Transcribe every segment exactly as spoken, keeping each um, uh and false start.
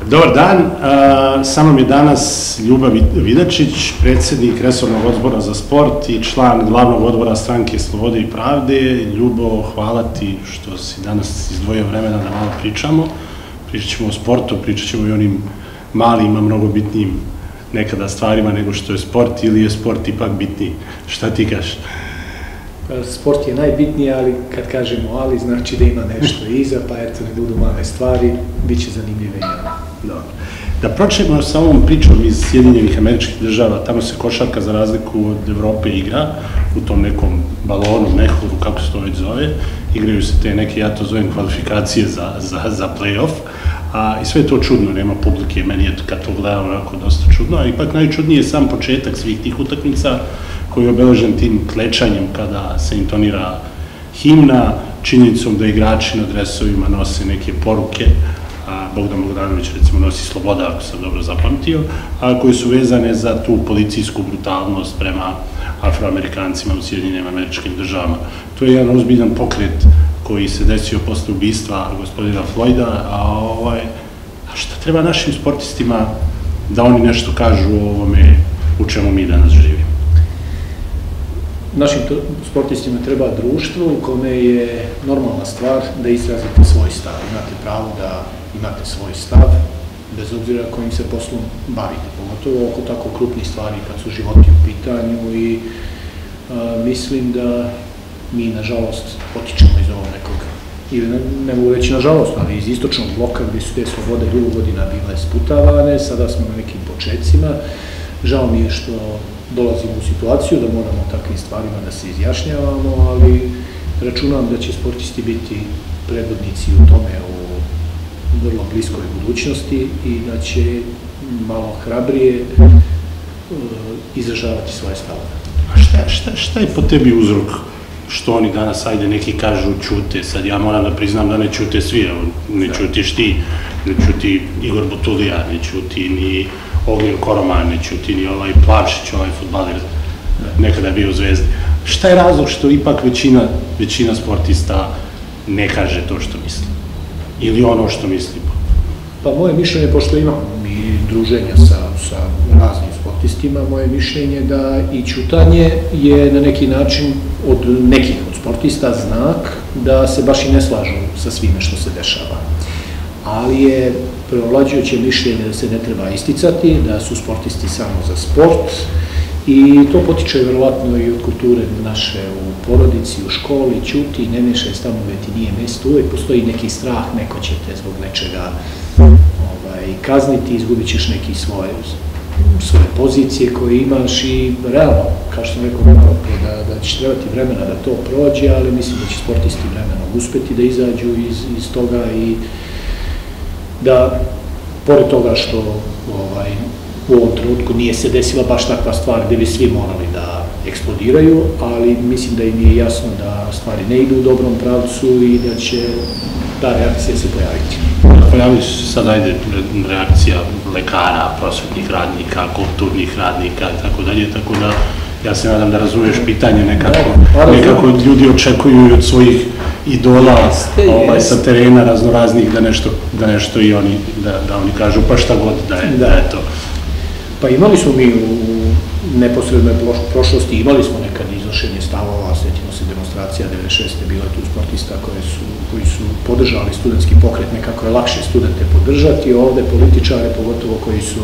Dobar dan, sa mnom je danas Ljuba Vidačić, predsjednik Resornog odbora za sport i član glavnog odbora Stranke slobode i pravde. Ljubo, hvala ti što si danas izdvojio vremena da malo pričamo. Pričat ćemo o sportu, pričat ćemo i onim malima, mnogo bitnijim nekada stvarima nego što je sport, ili je sport ipak bitniji? Šta ti kažeš? Sport je najbitniji, ali kad kažemo ali, znači da ima nešto iza, pa eto, ne budu male stvari, bit će zanimljive i ono. Dobro. Da pročemo sa ovom pričom iz Sjedinjenih Američkih Država, tamo se košarka za razliku od Evrope igra, u tom nekom balonu, mehuru, kako se to već zove, igraju se te neke, ja to zovem, kvalifikacije za play-off, i sve je to čudno, nema publike, meni je kad to gledam onako dosta čudno, a ipak najčudnije je sam početak svih tih utakmica koji je obeležen tim klečanjem kada se intonira himna, činjenicom da igrači na dresovima nose neke poruke, Bogdan Bogdanović recimo nosi sloboda, ako sam dobro zapamtio, a koje su vezane za tu policijsku brutalnost prema Afroamerikancima u Sjedinjenim Američkim Državama. To je jedan ozbiljan pokret koji se desio posle ubistva gospodina Floyda, a šta treba našim sportistima da oni nešto kažu o ovome u čemu mi danas živimo? Našim sportistima treba društvo u kome je normalna stvar da izrazite svoj stav. Imate pravo da imate svoj stav, bez obzira kojim se poslom bavite, pogotovo oko tako krupnih stvari kad su životi u pitanju, i mislim da mi, nažalost, potičemo iz ovog nekog, ili ne mogu reći nažalost, ali iz istočnog bloka gde su te slobode dugo godina bile sputavane, sada smo na nekim početcima. Žao mi je što dolazimo u situaciju da moramo o takvim stvarima da se izjašnjavamo, ali računam da će sportisti biti predvodnici u tome u vrlo bliskoj budućnosti i da će malo hrabrije izražavati svoje stavove. A šta je po tebi uzrok što oni danas, ajde, neki kažu ćute, sad ja moram da priznam da ne ćute svi, ne ćutiš ti, ne ćuti Igor Butulija, ne ćuti ni Ognjen Koroman, ne ćuti ni ovaj Plavšić, ovaj fudbaler, nekada je bio u Zvezdi. Šta je razlog što ipak većina sportista ne kaže to što misli? Ili ono što misli? Pa moje mišljenje, pošto imam i druženja sa raznim sportistima, moje mišljenje da i ćutanje je na neki način od nekih od sportista znak da se baš i ne slažu sa svime što se dešava. Ali je preovlađujuće mišljenje da se ne treba isticati, da su sportisti samo za sport, i to potiče verovatno i od kulture naše u porodici, u školi, ćuti, ne mešaj stavove, ti nije mesto, uvek postoji neki strah, neko će te zbog nečega kazniti, izgubit ćeš neke svoje pozicije koje imaš, i realno, kao što sam rekao malo pre, da će trebati vremena da to prođe, ali mislim da će sportisti vremenom uspeti da izađu iz toga i da, pored toga što u ovom trenutku nije se desila baš takva stvar gde bi svi morali da eksplodiraju, ali mislim da im je jasno da stvari ne idu u dobrom pravcu i da će ta reakcija se pojaviti. Pojavili su se sad, ajde, reakcija lekara, prosvetnih radnika, kulturnih radnika i tako dalje, tako da ja se nadam da razumiješ pitanje nekako ljudi očekuju i od svojih idola sa terena raznoraznih da nešto i oni, da oni kažu pa šta god da je to. Pa imali smo mi u neposrednoj prošlosti, imali smo nekad iznošenje stavova, sjetimo se demonstracija devedeset šeste. Bilo je tu sportista koji su podržali studentski pokret, nekako je lakše studente podržati, ovde političare, pogotovo koji su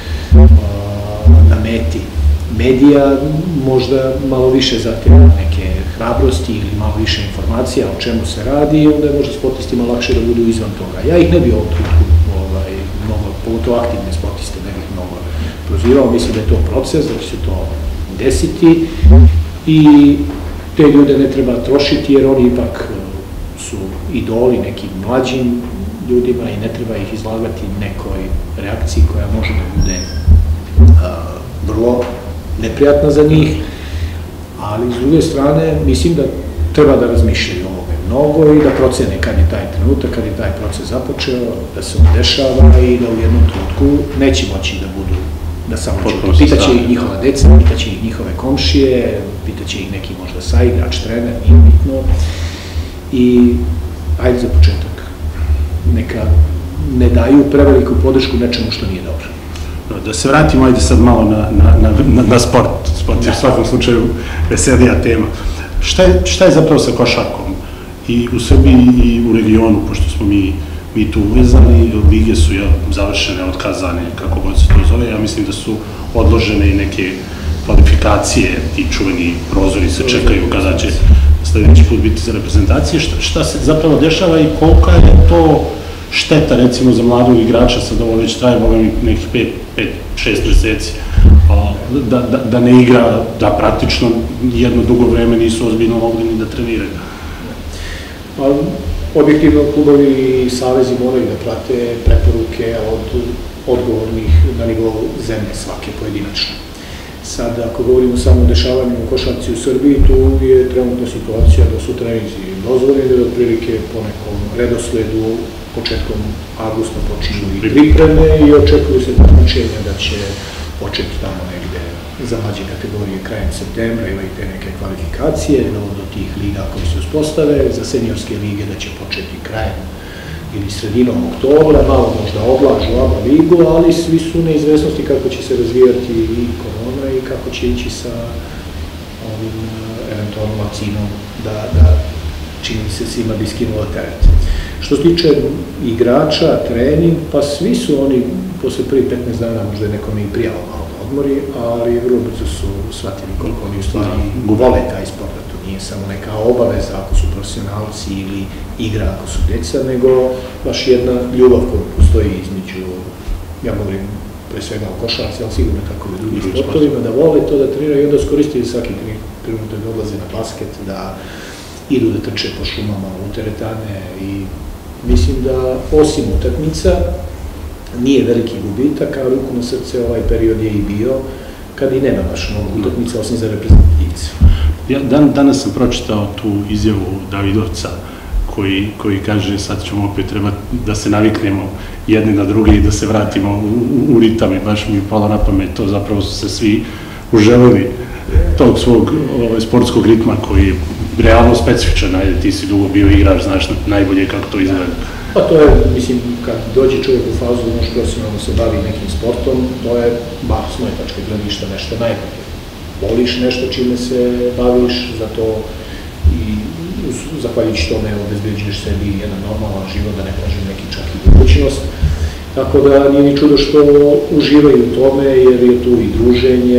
na meti medija, možda malo više zahtjeva neke hrabrosti ili malo više informacija o čemu se radi, i onda je možda sportistima lakše da budu izvan toga. Ja ih ne bih u ovom trenutku, pogotovo aktivne sportiste, ne bih mnogo prozirao, mislim da je to proces, da će se to desiti i te ljude ne treba trošiti, jer oni ipak su idoli nekim mlađim ljudima i ne treba ih izlagati nekoj reakciji koja može da bude vrlo neprijatna za njih, ali s druge strane mislim da treba da razmišljaju o ovome mnogo i da procene kad je taj trenutak, kad je taj proces započeo, da se on dešava i da u jednom trenutku neće moći da budu, da samo čuti. Pitaće ih njihova deca, pitaće ih njihove komšije, pitaće ih neki možda saigrač, trener, nije bitno. I ajde za početak, neka ne daju preveliku podršku nečemu što nije dobro. Da se vratimo, ajde sad malo na, na, na, na sport. Sport je u svakom slučaju veselija tema. Šta je, šta je zapravo sa košarkom? I u Srbiji i u regionu, pošto smo mi, mi tu uvezani, lige su ja, završene, otkazane, kako god se to zove. Ja mislim da su odložene i neke kvalifikacije, ti čuveni prozori se čekaju kada će sljedeći put biti za reprezentacije. Šta, šta se zapravo dešava i kolika je to šteta, recimo, za mladog igrača, sad ovo već traje, boga mi, nekih pet, pet, šest meseci, da, da, da ne igra, da praktično jedno dugo vreme nisu ozbiljno mogli ni da treniraju. Objektivno, klubovi i savezi moraju da prate preporuke od odgovornih na nivou zemlje svake pojedinačno. Sad, ako govorimo samo o dešavanju u košarci u Srbiji, tu je trenutna situacija da su treninzi dozvoljeni, da otprilike po nekom redosledu početkom avgusta počinju i pripreme i očekuju se takmičenja da će početi tamo negde za mlađe kategorije krajem septembra, imaju te neke kvalifikacije do tih liga koji se uspostave, za seniorske lige da će početi krajem ili sredinom oktobra, malo možda odlažu aba ligu, ali svi su neizvesnosti kako će se razvijati i korona i kako će ići sa ovim eventualnom vakcinom da, da čini se svima bi skinula teret. Što se tiče igrača, trening, pa svi su oni posle prvi petnaest dana možda je nekome i prijalo malo da odmori, ali vrlo brzo su shvatili koliko oni u stvari vole taj sport, da to nije samo neka obaveza ako su profesionalci ili igra ako su djeca, nego baš jedna ljubav koja postoji između, ja govorim pre svega o košarci, ali sigurno tako i drugim sportovima, da vole to da treniraju i onda skoristili svaki trenutak da odlaze na basket, da idu da trče po šumama u teretane i mislim da osim utakmica nije veliki gubitak, a ruku na srce ovaj period je i bio kad i nema baš mnogo utakmica osim za reprezentativce. Ja dan, danas sam pročitao tu izjavu Davidovca koji, koji kaže sad ćemo opet treba da se naviknemo jedni na druge i da se vratimo u, u ritam i baš mi je palo na pamet, to zapravo su se svi uželeli tog svog ovaj, sportskog ritma koji je realno specifičan, ajde, ti si dugo bio igrač, znaš najbolje kako to izgleda. Pa to je, mislim, kad dođe čovjek u fazu da može profesionalno se bavi nekim sportom, to je, bar s moje tačke gledišta, nešto najbolje. Voliš nešto čime se baviš, zato i zahvaljujući tome obezbeđuješ sebi jedan normalan život, da ne kažem neki čak i budućnost. Tako da nije ni čudo što uživaju u tome, jer je tu i druženje,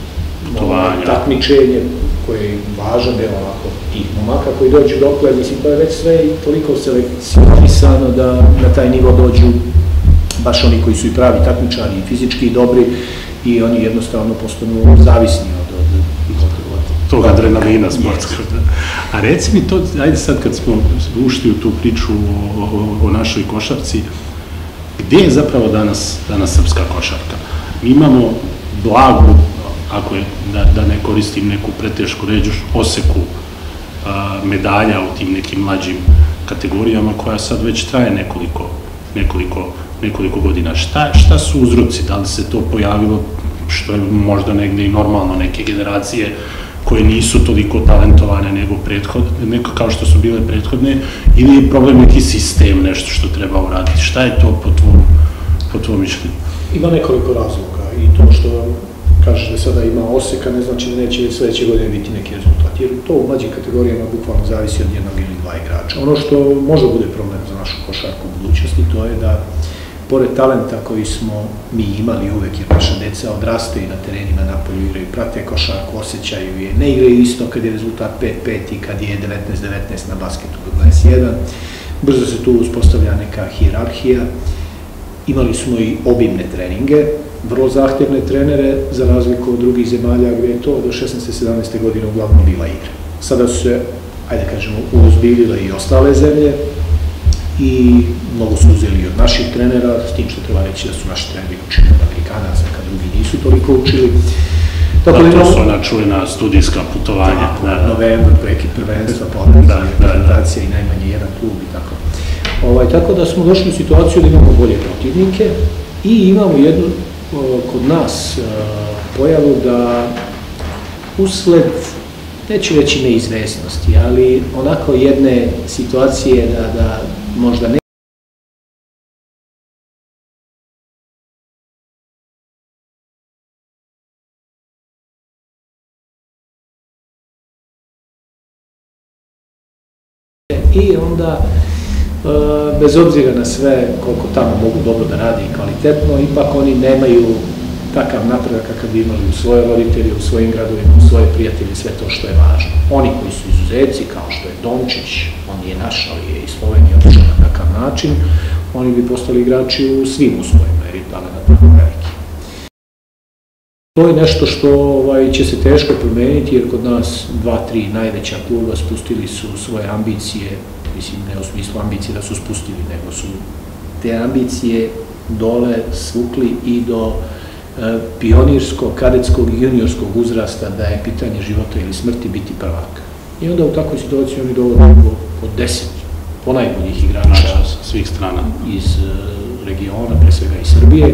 takmičenje, koje je važan deo ovako tih momaka koji dođu dokle, mislim, to je već sve i toliko selekcionisano da na taj nivo dođu baš oni koji su i pravi takmičari i fizički i dobri i oni jednostavno postanu zavisni od, od, od, od tog adrenalina sportskog. A reci mi to, ajde sad kad smo ušli u tu priču o, o, o našoj košarci, gdje je zapravo danas, danas srpska košarka? Mi imamo blagu, ako je, da, da ne koristim neku pretešku ređu, oseku a, medalja u tim nekim mlađim kategorijama koja sad već traje nekoliko, nekoliko, nekoliko godina. Šta, šta su uzroci? Da li se to pojavilo, što je možda negde i normalno, neke generacije koje nisu toliko talentovane nego prethodne, neko kao što su bile prethodne, ili je problem neki sistem, nešto što treba uraditi? Šta je to po tvom, po tvom mišljenju? Ima nekoliko razloga i to što kažeš da sada ima oseka, ne znači da neće sledeće godine biti neki rezultat, jer to u mlađim kategorijama bukvalno zavisi od jednog ili dva igrača. Ono što možda bude problem za našu košarku u budućnosti, to je da, pored talenta koji smo mi imali uvek, jer naša deca odrastaju na terenima, napolju igraju, prate košarku, osjećaju je, ne igraju isto kad je rezultat pet pet i kad je devetnaest devetnaest na basketu do dvadeset jedan, brzo se tu uspostavlja neka hijerarhija, imali smo i obimne treninge, vrlo zahtevne trenere, za razliku od drugih zemalja gdje je to do šesnaeste sedamnaeste godine uglavnom bila igra. Sada su se, ajde kažemo, uozbiljile i ostale zemlje i mnogo su uzeli od naših trenera, s tim što treba reći da su naši treneri učili od Amerikanaca, kad drugi nisu toliko učili. Da, to su ona čujena studijska putovanja. Novembar, prekid prvenstva, pa reprezentacija i najmanje jedan klub i tako. Tako da smo došli u situaciju da imamo bolje protivnike i imamo jednu kod nas pojavu da usled, neću reći neizvesnosti, ali onako jedne situacije da možda ne i onda bez obzira na sve koliko tamo mogu dobro da radi i kvalitetno, ipak oni nemaju takav napredak kakav bi imali u svoje roditelje, u svojim gradovima, u svoje prijatelje, sve to što je važno. Oni koji su izuzeci, kao što je Dončić, on je naš, ali je i Slovenija otišla na takav način, oni bi postali igrači u svim uslovima, jer je talent tako veliki. To je nešto što će se teško promeniti, jer kod nas dva, tri najveća kluba spustili su svoje ambicije, mislim, ne u smislu ambicije da su spustili, nego su te ambicije dole svukli i do pionirskog, kadetskog i juniorskog uzrasta da je pitanje života ili smrti biti prvak. I onda u takvoj situaciji oni dovode od deset ponajboljih igrača svih strana iz regiona, pre svega iz Srbije.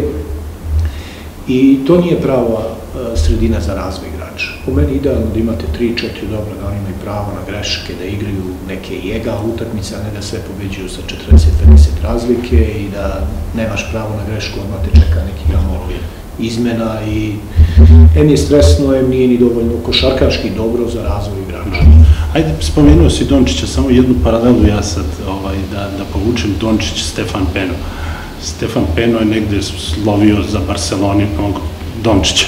I to nije prava sredina za razvoj igrača. Po meni idealno da imate tri četiri dobra, da oni imaju pravo na greške, da igraju neke i egal utakmice, a ne da sve pobeđuju sa četrdeset pedeset razlike i da nemaš pravo na grešku, odmah te čeka neki gamo izmena i em je stresno, em nije ni dovoljno košarkaški dobro za razvoj igrača. Ajde, spomenuo si Dončića, samo jednu paralelu ja sad da povučem, Dončić, Stefan Peno. Stefan Peno je negde slovio za Barceloni Dončića.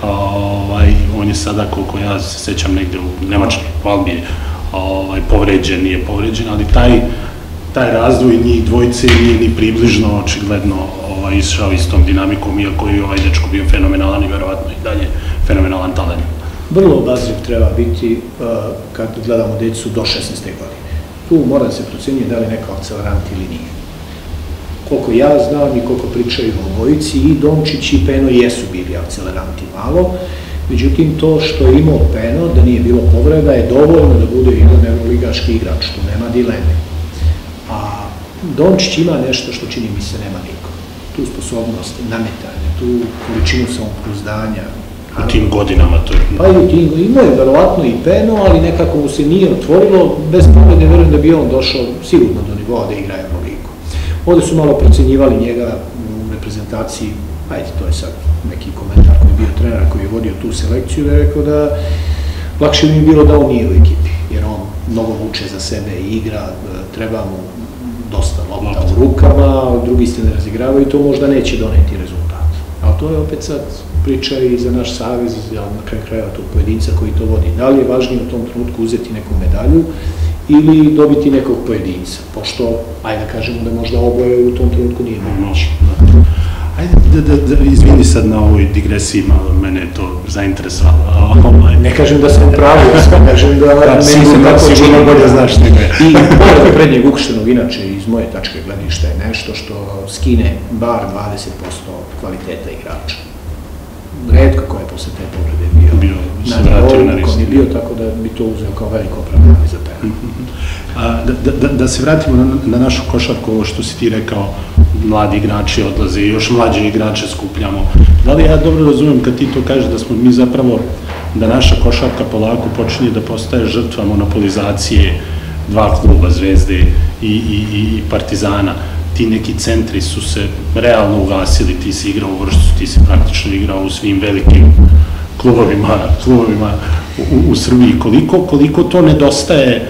On je sada, koliko ja se sećam, negde u Nemačkoj, u Albiji, povređen, nije povređen, ali taj razvoj njih dvojce nije ni približno očigledno išao istom dinamikom, iako je ovaj dečko bio fenomenalan i verovatno i dalje fenomenalan talent. Vrlo obazriv treba biti kad gledamo decu do šesnaeste godine. Tu mora da se procenjuje da li neka akcelerant ili nije. Koliko ja znam i koliko pričaju o obojici, i Dončić i Peno jesu bili akceleranti malo, međutim to što je imao Peno, da nije bilo povreda, je dovoljno da bude jedan euroligaški igrač, tu nema dileme. A Dončić ima nešto što čini mi se nema niko. Tu sposobnost nametanja, tu količinu samopouzdanja. U tim godinama to je... Pa i u tim godinama. Imao je verovatno i Peno, ali nekako mu se nije otvorilo. Bez povrede verujem da bi on došao sigurno do nivoa da igra Euroligu. Ovde su malo procenjivali njega u reprezentaciji, ajde, to je sad neki komentar koji je bio trener, koji je vodio tu selekciju, da je rekao da lakše bi mi bilo da on nije u ekipi, jer on mnogo vuče za sebe i igra, treba mu dosta lopta u rukama, drugi se ne razigravaju i to možda neće doneti rezultat. Ali to je opet sad priča i za naš savez, na kraju krajeva tog pojedinca koji to vodi. Da li je važnije u tom trenutku uzeti neku medalju ili dobiti nekog pojedinca, pošto, ajde da kažemo da možda oboje u tom trenutku nije moguće. Ajde, izvini sad na ovoj digresiji, malo mene je to zainteresovalo. Ne kažem da sam pravi, ja kažem da meni se tako čini bolje znaš nego je. I pored prednjeg ukrštenog, inače, iz moje tačke gledišta je nešto što skine bar dvadeset posto kvaliteta igrača. Redko ko je posle te povrede bio na nivou kom je bio, tako da bi to uzeo kao veliko opravdanje za Pena. Da se vratimo na našu košarku, ovo što si ti rekao, mladi igrači odlaze i još mlađe igrače skupljamo. Da li ja dobro razumem kad ti to kažeš da smo mi zapravo, da naša košarka polako počinje da postaje žrtva monopolizacije dva kluba, Zvezde i Partizana? Ti neki centri su se realno ugasili, ti si igrao u Vršcu, ti si praktično igrao u svim velikim klubovima u Srbiji. Koliko to nedostaje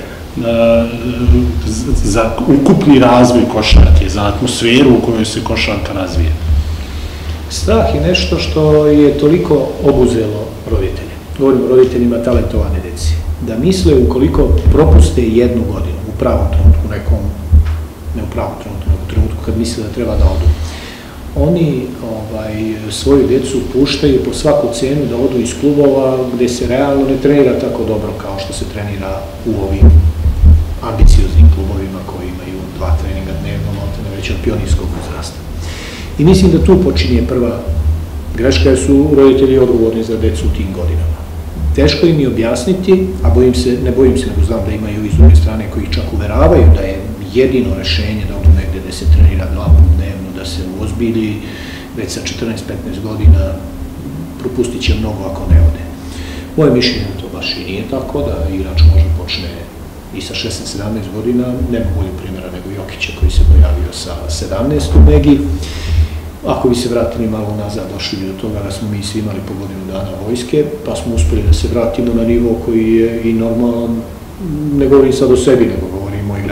za ukupni razvoj košarke, za atmosferu u kojoj se košarka razvije? Strah je nešto što je toliko obuzelo roditelje. Govorimo o roditeljima talentovane deci. Da misle ukoliko propuste jednu godinu u pravom trenutku, nekom, ne u pravom trenutku, nego u trenutku kad misle da treba da odu, oni svoju decu puštaju po svaku cenu da odu iz klubova gde se realno ne trenira tako dobro kao što se trenira u ovim ambicioznim klubovima koji imaju dva treninga dnevno, maltene već od pionirskog uzrasta. I mislim da tu počinje prva greška, jer su roditelji odgovorni za decu u tim godinama. Teško im je objasniti, a bojim se, ne bojim se, nego znam da imaju iz druge strane koji čak uveravaju da je jedino rešenje da odu negde gde se trenira dva puta dnevno, da se uozbilji, već sa četrnaest petnaest godina propustit će mnogo ako ne ode. Moje mišljenje to baš i nije tako, da igrač možda počne i sa šesnaest sedamnaest godina, nema bolje primjera nego Jokića koji se pojavio sa sedamnaest u Megi. Ako bi se vratili malo nazad, došli bi do toga da smo mi svi imali po godinu dana vojske, pa smo uspeli da se vratimo na nivo koji je i normalan, ne govorim sad o sebi, nego govorim o igračima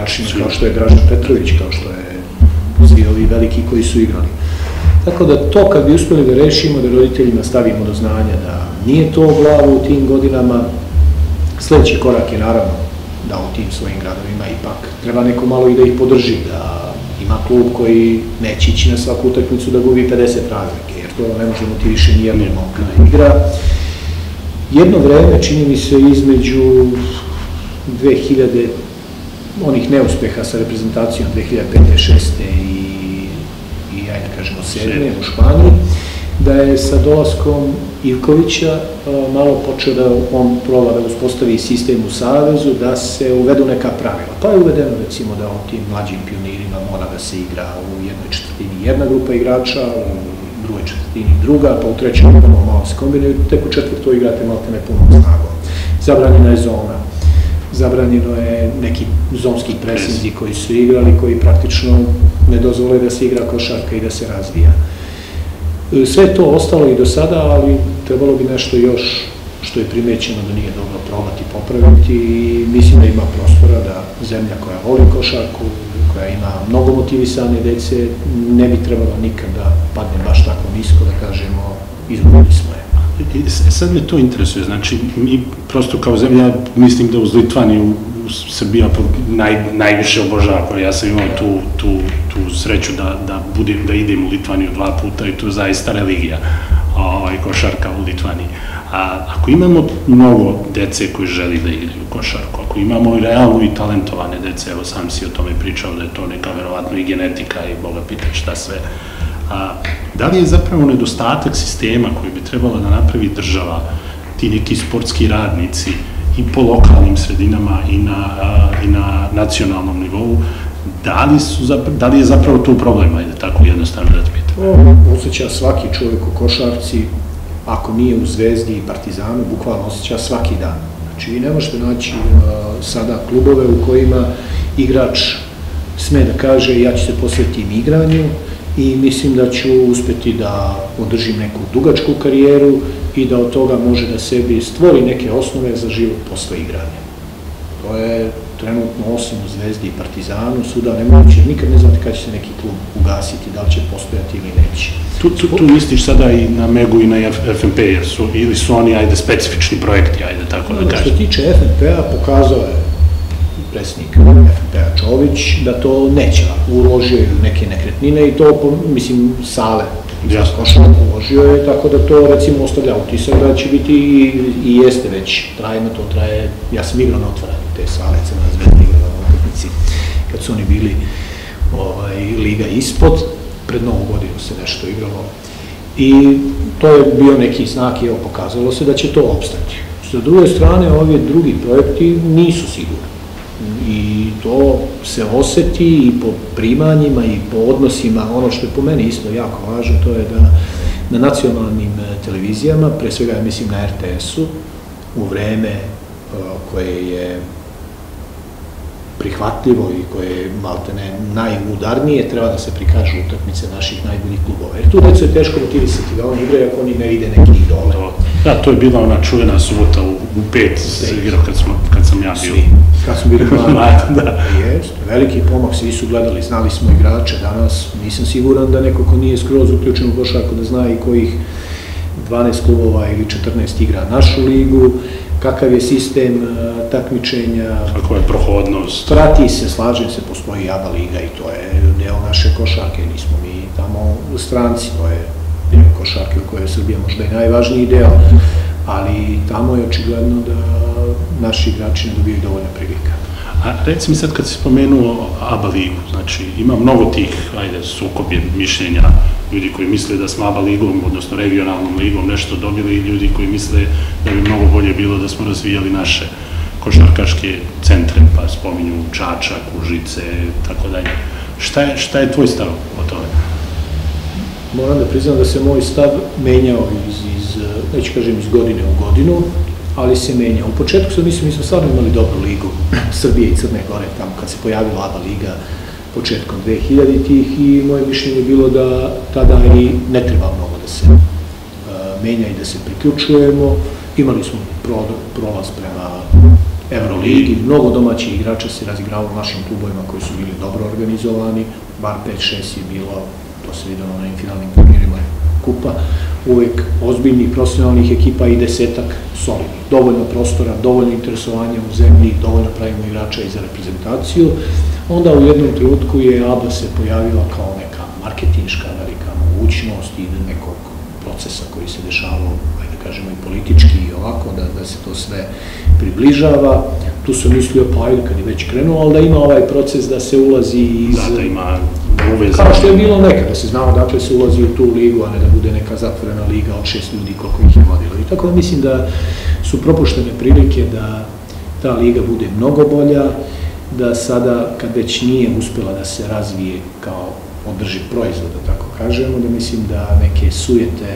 igračima kao što je Dražen Petrović, kao što je svi ovi veliki koji su igrali. Tako da to kad bi uspjeli da rešimo, da roditeljima stavimo do znanja da nije to u glavu u tim godinama, sljedeći korak je naravno da u tim svojim gradovima ipak treba neko malo i da ih podrži, da ima klub koji neće ići na svaku utakmicu da gubi pedeset razlike, jer to ne može motiviše nijednog momka da igra. Jedno vreme, čini mi se, između dve hiljade onih neuspeha sa reprezentacijom dve hiljade pete šeste i, i ajde kažemo sedme u Španiji, da je sa dolaskom Ivkovića malo počeo da on proba da uspostavi sistem u Savezu, da se uvedu neka pravila. Pa je uvedeno recimo da u tim mlađim pionirima mora da se igra u jednoj četvrtini jedna grupa igrača, u drugoj četvrtini druga, pa u trećoj moramo malo se kombinuju, tek u četvrtoj igrate malo te nepunom snagom. Zabranjena je zona, zabranjeno je neki zonski presinzi koji su igrali, koji praktično ne dozvole da se igra košarka i da se razvija. Sve to ostalo i do sada, ali trebalo bi nešto još što je primećeno da nije dobro probati, popraviti i mislim da ima prostora da zemlja koja voli košarku, koja ima mnogo motivisane dece, ne bi trebalo nikad da padne baš tako nisko da kažemo izgubili smo je. Sad me to interesuje, znači mi prosto kao zemlja mislim da uz Litvaniju Srbija naj, najviše obožava. Ja sam imao tu, tu, tu sreću da, da, budem, da idem u Litvaniju dva puta i to je zaista religija, ovaj, košarka u Litvaniji. A ako imamo mnogo dece koji želi da igraju košarku, ako imamo realno i talentovane dece, evo sam si o tome pričao da je to neka verovatno i genetika i Boga pita šta sve, a, da li je zapravo nedostatak sistema koji bi trebala da napravi država, ti neki sportski radnici, i po lokalnim sredinama i na, i na nacionalnom nivou, da li, su, da li je zapravo tu problem, ajde tako jednostavno da te pitam? Osjeća svaki čovjek u košarci, ako nije u Zvezdi i Partizanu, bukvalno osjeća svaki dan. Znači, vi ne možete naći uh, sada klubove u kojima igrač sme da kaže ja ću se posvetiti igranju i mislim da ću uspjeti da održim neku dugačku karijeru i da od toga može da sebi stvori neke osnove za život posle igranja. To je trenutno osim u Zvezdi i Partizanu, suda nemoguće, nikad ne znate kada će se neki klub ugasiti, da li će postojati ili neće. Tu, tu, tu misliš sada i na Megu i na F N P, jer su, ili su oni, ajde, specifični projekti, ajde, tako da kažem. Što tiče F N P-a, pokazao je predsjednik F N P-a Čović da to neće, uložio je neke nekretnine i to, mislim, sale, košarku uložio je, tako da to, recimo, ostavlja utisak da će biti i jeste već trajno, to traje, ja sam igrao na otvaranju te sale, Crvena Zvezda igrala na utakmici, kad su oni bili liga ispod, pred Novu godinu se nešto igralo i to je bio neki znak i evo pokazalo se da će to opstati. Sa druge strane, ovi drugi projekti nisu sigurni i to se oseti i po primanjima i po odnosima. Ono što je po meni isto jako važno, to je da na nacionalnim televizijama, pre svega ja mislim na R T S-u, u vreme koje je prihvatljivo i koje je maltene najudarnije, treba da se prikažu utakmice naših najboljih klubova. Jer tu decu je teško motivisati da oni igraju ako oni ne vide neki idole. Da, to je bila ona čuvena subota u pet se igrao kad sam ja bio. Kad smo bili mladi. Jest, veliki pomak, svi su gledali, znali smo igrače, danas nisam siguran da neko ko nije skroz uključen u košarku da zna i kojih dvanaest klubova ili četrnaest igra našu ligu, kakav je sistem takmičenja. Kako je prohodnost. Prati se, slažem se, postoji ABA liga i to je deo naše košarke, nismo mi tamo u stranci, to je deo košarke u kojoj je Srbija možda i najvažniji deo, ali tamo je očigledno da naši igrači ne dobiju dovoljno prilika. A reci mi sad kad si spomenuo ABA ligu, znači ima mnogo tih, ajde, sukob je mišljenja, ljudi koji misle da smo ABA ligom, odnosno regionalnom ligom nešto dobili i ljudi koji misle da bi mnogo bolje bilo da smo razvijali naše košarkaške centre, pa spominju Čačak, Užice, tako dalje. Šta je, šta je tvoj stav o tome? Moram da priznam da se moj stav menjao iz, iz neću kažem iz godine u godinu, ali se menjao. U početku sam mislim, mi smo stvarno imali dobru ligu Srbije i Crne Gore, tamo kad se pojavila ABA liga početkom dve hiljaditih i moje mišljenje je bilo da tada i ne treba mnogo da se menja i da se priključujemo. Imali smo prolaz prema Euroligi, mnogo domaćih igrača se razigravalo u našim klubovima koji su bili dobro organizovani, bar pet šest je bilo, to se videlo na finalnim turnirima kupa, uvek ozbiljnih profesionalnih ekipa i desetak solidnih. Dovoljno prostora, dovoljno interesovanja u zemlji, dovoljno pravimo igrača i za reprezentaciju. Onda u jednom trenutku je A B A se pojavila kao neka marketinška velika mogućnost i nekog procesa koji se dešavao, ajde kažemo i politički i ovako, da, da se to sve približava. Tu sam mislio, pa ajde kad je već krenuo, ali da ima ovaj proces da se ulazi iz... Da, da ima uveze. Kao što je bilo nekada, da se znao dakle se ulazi u tu ligu, a ne da bude neka zatvorena liga od šest ljudi koliko ih je vodilo. I tako da mislim da su propuštene prilike da ta liga bude mnogo bolja, da sada, kad već nije uspela da se razvije kao održiv proizvod, da tako kažemo, da mislim da neke sujete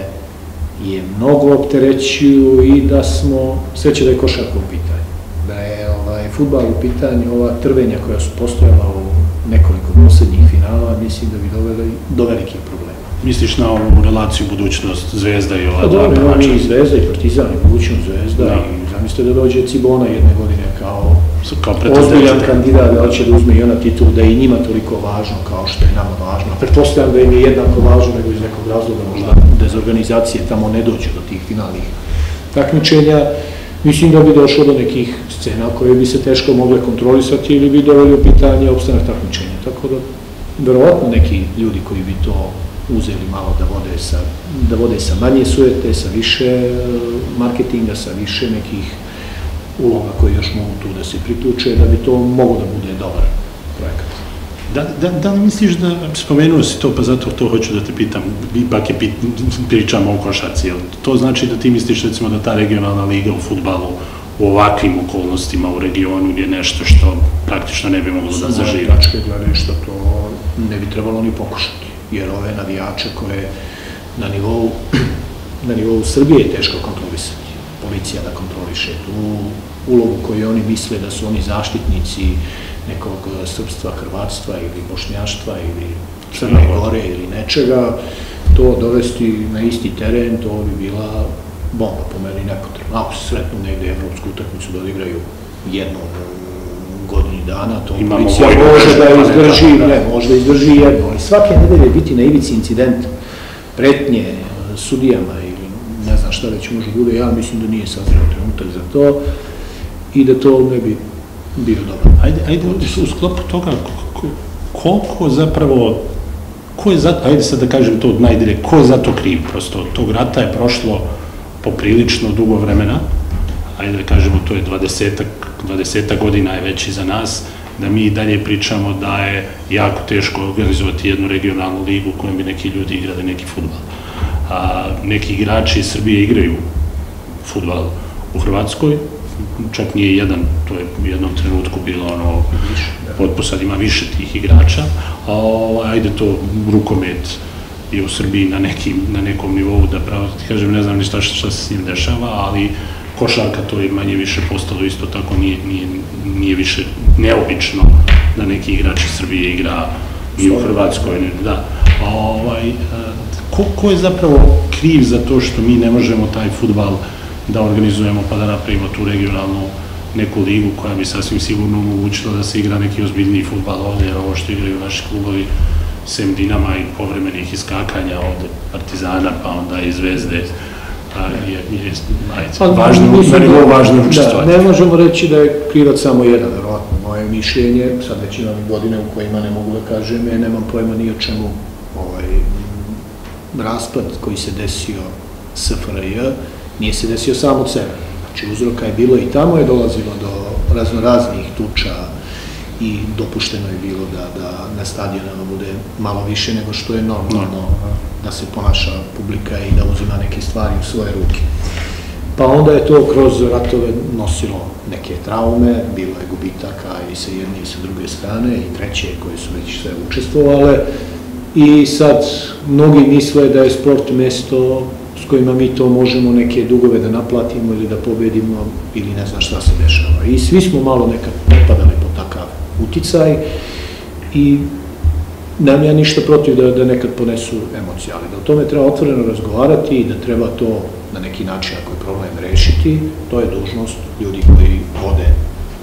je mnogo opterećuju i da smo, sreće da je košarka u pitanju, da je ovaj, fudbal u pitanju, ova trvenja koja su postojala u nekoliko poslednjih finala, mislim da bi doveli do velikih problema. Misliš na ovu relaciju budućnost Zvezda i ova dva prvača? Da, i Zvezda i Partizan i budućnost Zvezda i zamislite da dođe Cibona jedne godine kao ozbiljan kandidat da hoće da uzme i ona titul, da je i njima toliko važno kao što je nama važno. Pretpostavljam da im je jednako važno nego iz nekog razloga možda dezorganizacije tamo ne dođe do tih finalnih takmičenja. Mislim da bi došlo do nekih scena koje bi se teško mogle kontrolisati ili bi doveli u pitanje opstanak takmičenja. Tako da, verovatno neki ljudi koji bi to uzeli malo da vode sa, da vode sa manje sujete, sa više marketinga, sa više nekih uloga koji još mogu tu da se priključe, da bi to moglo da bude dobar projekat. Da, da, da li misliš da, spomenuo si to, pa zato to hoću da te pitam, ipak je pričamo o košarci, jel to znači da ti misliš recimo da ta regionalna liga u fudbalu u ovakvim okolnostima u regionu je nešto što praktično ne bi moglo da zaživi? Sa moje tačke gledišta to ne bi trebalo ni pokušati, jer ove navijače koje na nivou, na nivou Srbije je teško kontrolisati, policija da kontroliše tu ulogu koju oni misle da su oni zaštitnici nekog srpstva, hrvatstva ili bošnjaštva ili Crne Gore ili nečega, to dovesti na isti teren, to bi bila bomba po meni nepotrebno. Ako se sretnu negde evropsku utakmicu da odigraju jednu godinu dana, to policija može da izdrži, ne, može da izdrži jedno, ali svake nedelje biti na ivici incidenta, pretnje sudijama ili ne znam šta već može bude, ja mislim da nije sazreo trenutak za to i da to ne bi bio dobro. Ajde, ajde, u sklopu toga, koliko zapravo, ko je za, ajde sad da kažem to najdire, ko je za to kriv? Prosto, tog rata je prošlo poprilično dugo vremena, ajde da kažemo, to je dvadesetak godina je već iza nas, da mi dalje pričamo da je jako teško organizovati jednu regionalnu ligu u kojoj bi neki ljudi igrali neki fudbal. A neki igrači iz Srbije igraju fudbal u Hrvatskoj, čak nije jedan, to je u jednom trenutku bilo ono, potposad ima više tih igrača, a ajde to rukomet je u Srbiji na nekom nivou, da pravo ti kažem, ne znam ni šta se s njim dešava, ali košarka to je manje više postalo isto tako, nije više neobično da neki igrač iz Srbije igra i u Hrvatskoj, da. Ko je zapravo kriv za to što mi ne možemo taj fudbal da organizujemo pa da napravimo tu regionalnu neku ligu koja bi sasvim sigurno omogućila da se igra neki ozbiljniji fudbal ovde, jer ovo što igraju naši klubovi, sem Dinama i povremenih iskakanja od Partizana pa onda i Zvezde, je važno učestvovati. Ne možemo reći da je krivac samo jedan, verovatno moje mišljenje, sad već imam godine u kojima ne mogu da kažem, ja nemam pojma ni o čemu raspad koji se desio S F R J, nije se desio samo od sebe. Znači, uzroka je bilo i tamo je dolazilo do raznoraznih tuča i dopušteno je bilo da na stadionama bude malo više nego što je normalno da se ponaša publika i da uzima neke stvari u svoje ruke. Pa onda je to kroz ratove nosilo neke traume, bilo je gubitaka i sa jedne i sa druge strane i treće koje su već sve učestvovale i sad mnogi misle da je sport mesto s kojima mi to možemo neke dugove da naplatimo ili da pobedimo ili ne znam šta se dešava. I svi smo malo nekad potpadali po takav uticaj i nemam ja ništa protiv da nekad ponesu emocije, ali da o tome treba otvoreno razgovarati i da treba to na neki način, ako je problem, rešiti. To je dužnost ljudi koji vode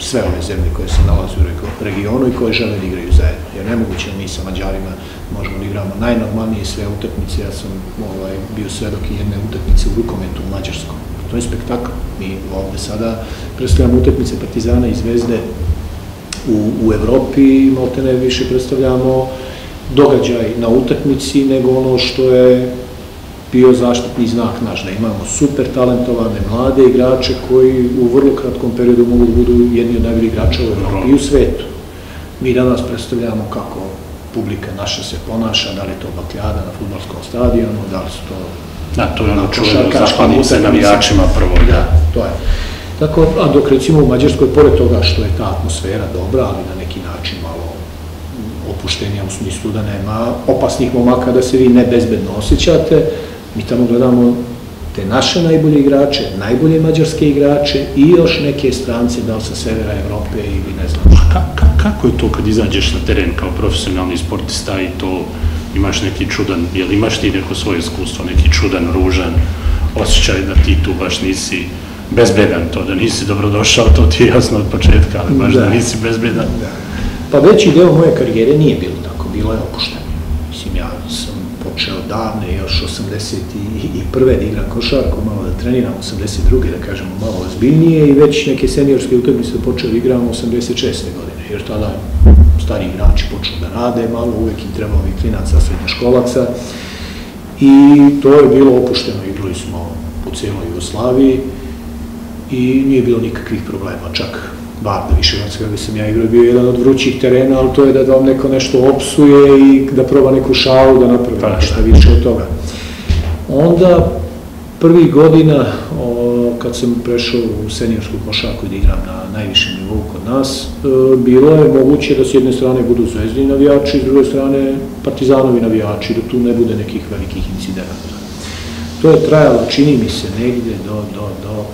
sve ove zemlje koje se nalaze u regionu i koje žele da igraju zajedno. Jer nemoguće mi sa Mađarima možemo da igramo najnormalnije sve utakmice. Ja sam ovaj, bio svedok i jedne utakmice u rukometu u Mađarskom. To je spektakl. Mi ovde sada predstavljamo utakmice Partizana i Zvezde u, u Evropi, maltene više predstavljamo događaj na utakmici nego ono što je bio zaštitni znak naš, da imamo super talentovane mlade igrače koji u vrlo kratkom periodu mogu da budu jedni od najboljih igrača u Evropi i u svetu. Mi danas predstavljamo kako publika naša se ponaša, da li je to bakljada na fudbalskom stadionu, da li su to... Da, to je ono čuveno, zahvaliti se navijačima prvo. Da, to je. Tako, a dok recimo u Mađarskoj, pored toga što je ta atmosfera dobra, ali na neki način malo opuštenija u smislu da nema opasnih momaka da se vi nebezbedno osjećate, mi tamo gledamo te naše najbolje igrače, najbolje mađarske igrače i još neke strance, da li sa severa Evrope ili ne znam. Kako je to kad izađeš na teren kao profesionalni sportista i to imaš neki čudan, jel imaš ti neko svoje iskustvo, neki čudan, ružan osjećaj da ti tu baš nisi bezbedan, to da nisi dobrodošao, to ti je jasno od početka, ali baš da nisi bezbedan. Pa veći deo moje karijere nije bilo tako, bilo je opušteno. Mislim, ja sam počeo davne, još osamdeset prve da igram košarku, malo da treniram, osamdeset druge da kažemo malo ozbiljnije i već neke seniorske utakmice počeo da igram osamdeset šeste godine, jer tada stari igrači počnu da rade, malo uvek im trebalo i klinaca, srednjoškolaca i to je bilo opušteno, igrali smo po cijeloj Jugoslaviji i nije bilo nikakvih problema, čak bar da više vrsta kada sam ja igrao bio jedan od vrućih terena, ali to je da vam neko nešto opsuje i da proba neku šalu, da napravi nešto više od toga. Onda prvih godina kad sam prešao u seniorsku košarku da igram na najvišem nivou kod nas, bilo je moguće da s jedne strane budu Zvezdini navijači, s druge strane Partizanovi navijači, da tu ne bude nekih velikih incidenata. To je trajalo, čini mi se, negde do, do, do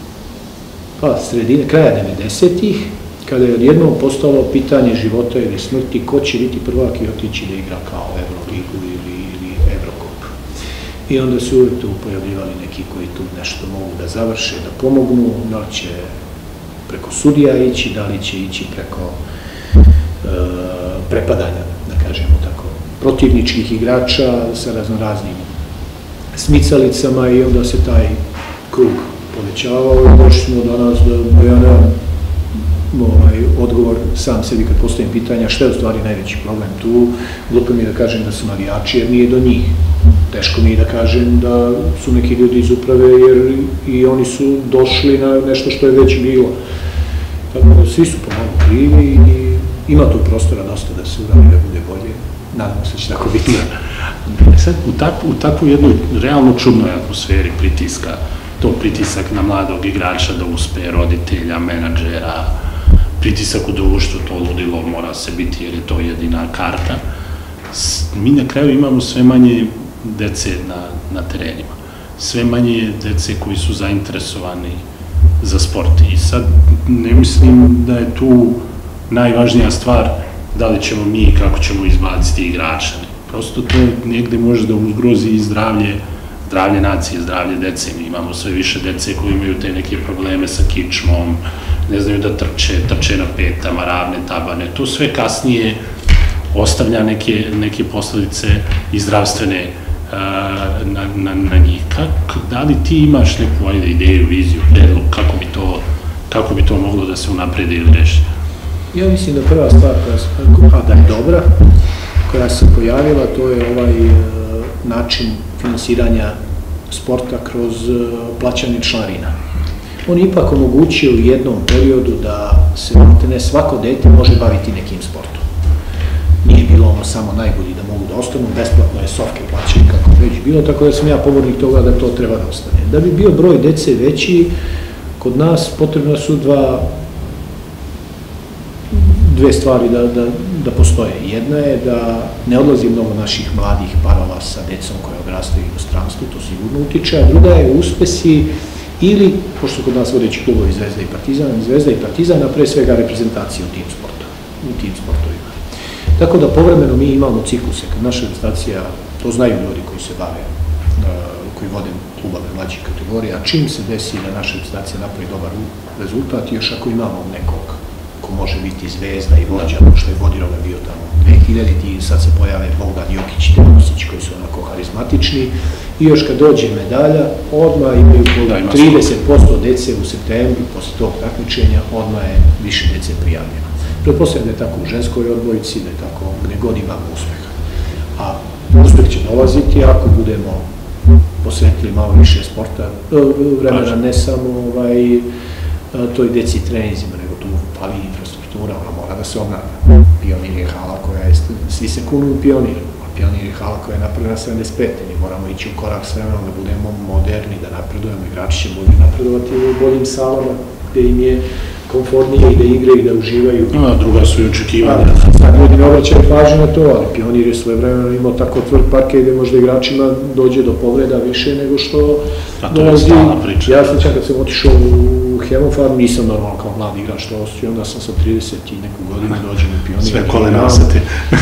pa sredine, kraja devedesetih, kada je odjednom postalo pitanje života ili smrti, ko će biti prvak i otići da igra kao Euroligu ili, ili Evrokup. I onda su uvijek tu pojavljivali neki koji tu nešto mogu da završe, da pomognu, da li će preko sudija ići, da li će ići preko e, prepadanja, da kažemo tako, protivničkih igrača sa raznoraznim smicalicama i onda se taj krug povećavao i došli smo danas da ja nemam odgovor sam sebi kad postavim pitanja šta je u stvari najveći problem tu. Glupo mi je da kažem da su navijači jer nije do njih. Teško mi je da kažem da su neki ljudi iz uprave jer i oni su došli na nešto što je već bilo. Tako da svi su pomalo krivi i ima tu prostora dosta da se uradi da bude bolje. Nadam se da će tako biti. Sad, u takvu jednoj realno čudnoj atmosferi pritiska, to pritisak na mladog igrača da uspe, roditelja, menadžera, pritisak u društvu, to ludilo mora se biti jer je to jedina karta. Mi na kraju imamo sve manje dece na terenima, sve manje dece koji su zainteresovani za sport i sad ne mislim da je tu najvažnija stvar da li ćemo mi i kako ćemo izbaciti igrača. Prosto to negde može da ugrozi i zdravlje zdravlje nacije, zdravlje dece. Mi imamo sve više dece koji imaju te neke probleme sa kičmom, ne znaju da trče, trče na petama, ravne tabane. To sve kasnije ostavlja neke posledice i zdravstvene na njih. Da li ti imaš neku ideju, viziju, predlog, kako bi to moglo da se unapredi ili reši? Ja mislim da prva stvar koja je dobra, koja se pojavila, to je ovaj način finansiranja sporta kroz plaćanje članarina. On ipak omogućio u jednom periodu da se ne svako dete može baviti nekim sportom. Nije bilo ono samo najbolji da mogu da ostanu, besplatno je sofke plaćanje kako već bilo, tako da sam ja pobornik toga da to treba da ostane. Da bi bio broj dece veći, kod nas potrebno su dva dve stvari da postoje. Jedna je da ne odlazi mnogo naših mladih parova sa decom koje odrastaju u inostranstvu, to sigurno utiče, a druga je uspesi ili, pošto kod nas vodeći klubovi Zvezda i Partizan, Zvezda i Partizan, a pre svega reprezentacije u tim sportovima. Tako da povremeno mi imamo cikluse, kad naša reprezentacija, to znaju ljudi koji se bave, koji vode klubove mlađih kategorija, čim se desi da naša reprezentacija napravi dobar rezultat, još ako imamo nekog ko može biti zvezda i vođa, što je Vodirove bio tamo dve hiljadite i sad se pojave Bogdan Jokić i Denosić koji su onako harizmatični i još kad dođe medalja, odmah imaju trideset posto dece u septembru, posle tog takmičenja, odmah je više dece prijavljeno. Pretpostavljam da je tako u ženskoj odbojci, da je tako gde god imamo uspeha. A uspeh će dolaziti ako budemo posvetili malo više sporta, vremena, ne samo toj deci treninzima, nego tu pali infrastruktura, ona mora da se obnavlja. Pionir je hala koja je, svi se kunu u Pionir, a Pionir je hala koja je napravljena sedamdeset pete. Mi moramo ići u korak s vremenom da budemo moderni, da napredujemo, igrači će bolje napredovati u boljim salama, gde im je komfortnije i da igraju i da uživaju. Druga su i očekivanja. Sad ljudi ne obraćaju pažnju na to, ali Pionir je svoje vremena imao tako tvrd parke gde možda igračima dođe do povreda više nego što dolazi. Ja sam čak kad sam otišao u Hemofarm, nisam normalno kao mladi igrač to osjećao, onda sam sa trideset i neku godinu dođem u Pionir. Sve kolena osjeti.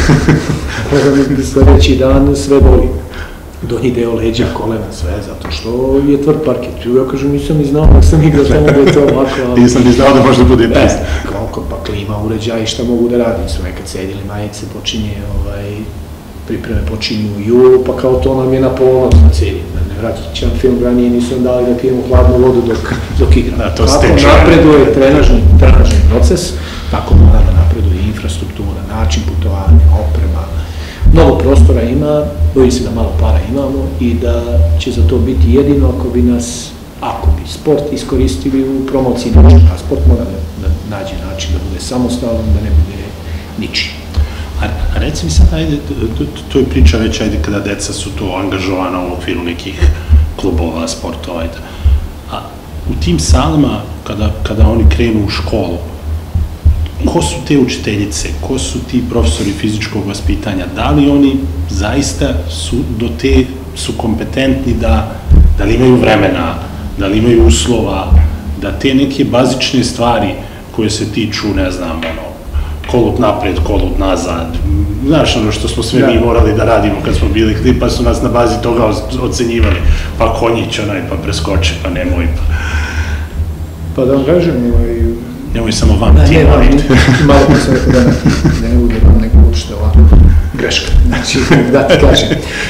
Sledeći dan sve boli. Donji deo leđa, kolena, sve, zato što je tvrd parket. Ja kažem, nisam ni znao da sam igrao samo da je to ovako. Nisam ni znao da možda bude pist. Koliko pa klima, uređaj i šta mogu da radim. Sve kad sedili majice, počinje, pripreme počinju u julu, pa kao to nam je na ponos na celi. Ne vraćam film, ranije nisu nam dali da pijemo hladnu vodu dok igram. Kako napreduje trenažni proces, tako mora da napreduje infrastruktura, način putovanja, oprema. Mnogo prostora ima, bojim se da malo para imamo i da će za to biti jedino ako bi nas, ako bi sport iskoristili u promociji način, a sport mora da nađe način da bude samostalan, da ne bude ničiji. A reci mi sad, ajde, to je priča već, ajde, kada deca su to angažovana u okviru nekih klubova, sportova, ajde. A u tim salama, kada oni krenu u školu, ko su te učiteljice, ko su ti profesori fizičkog vaspitanja, da li oni zaista su do te, su kompetentni da li imaju vremena, da li imaju uslova, da te neke bazične stvari koje se tiču, ne znam, ono, kolut napred, kolut nazad, znaš ono što smo sve mi morali da radimo kad smo bili klip, pa su nas na bazi toga ocenjivali, pa konjić onaj, pa preskoči, pa nemoj, pa... Pa da vam kažem, ovaj... Nemoj samo vam ti molim. Malo pa sam rekao da ne bude vam neko uopšte ovako greška, znači da ti kažem.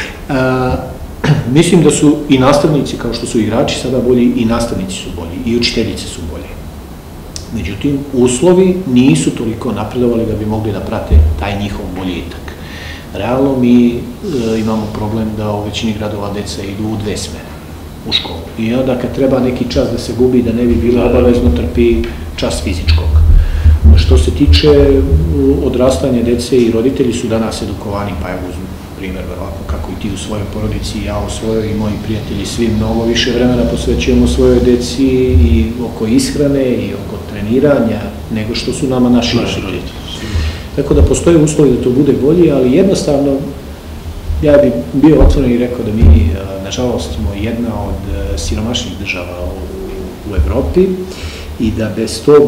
Mislim da su i nastavnici, kao što su igrači sada bolji, i nastavnici su bolji, i učiteljice su bolje. Međutim, uslovi nisu toliko napredovali da bi mogli da prate taj njihov boljitak. Realno mi imamo problem da u većini gradova deca idu u dve smene u školu. I onda kad treba neki čas da se gubi, da ne bi bilo obavezno, trpi čas fizičkog. Što se tiče odrastanja dece i roditelji su danas edukovani, pa evo uzmem primjer, verovatno kako i ti u svojoj porodici, ja u svojoj i moji prijatelji, svi mnogo više vremena posvećujemo svojoj deci i oko ishrane i oko treniranja, nego što su nama naši roditelji. Tako da postoje uslovi da to bude bolje, ali jednostavno ja bih bio otvoren i rekao da mi, nažalost, smo jedna od siromašnih država u Evropi i da bez tog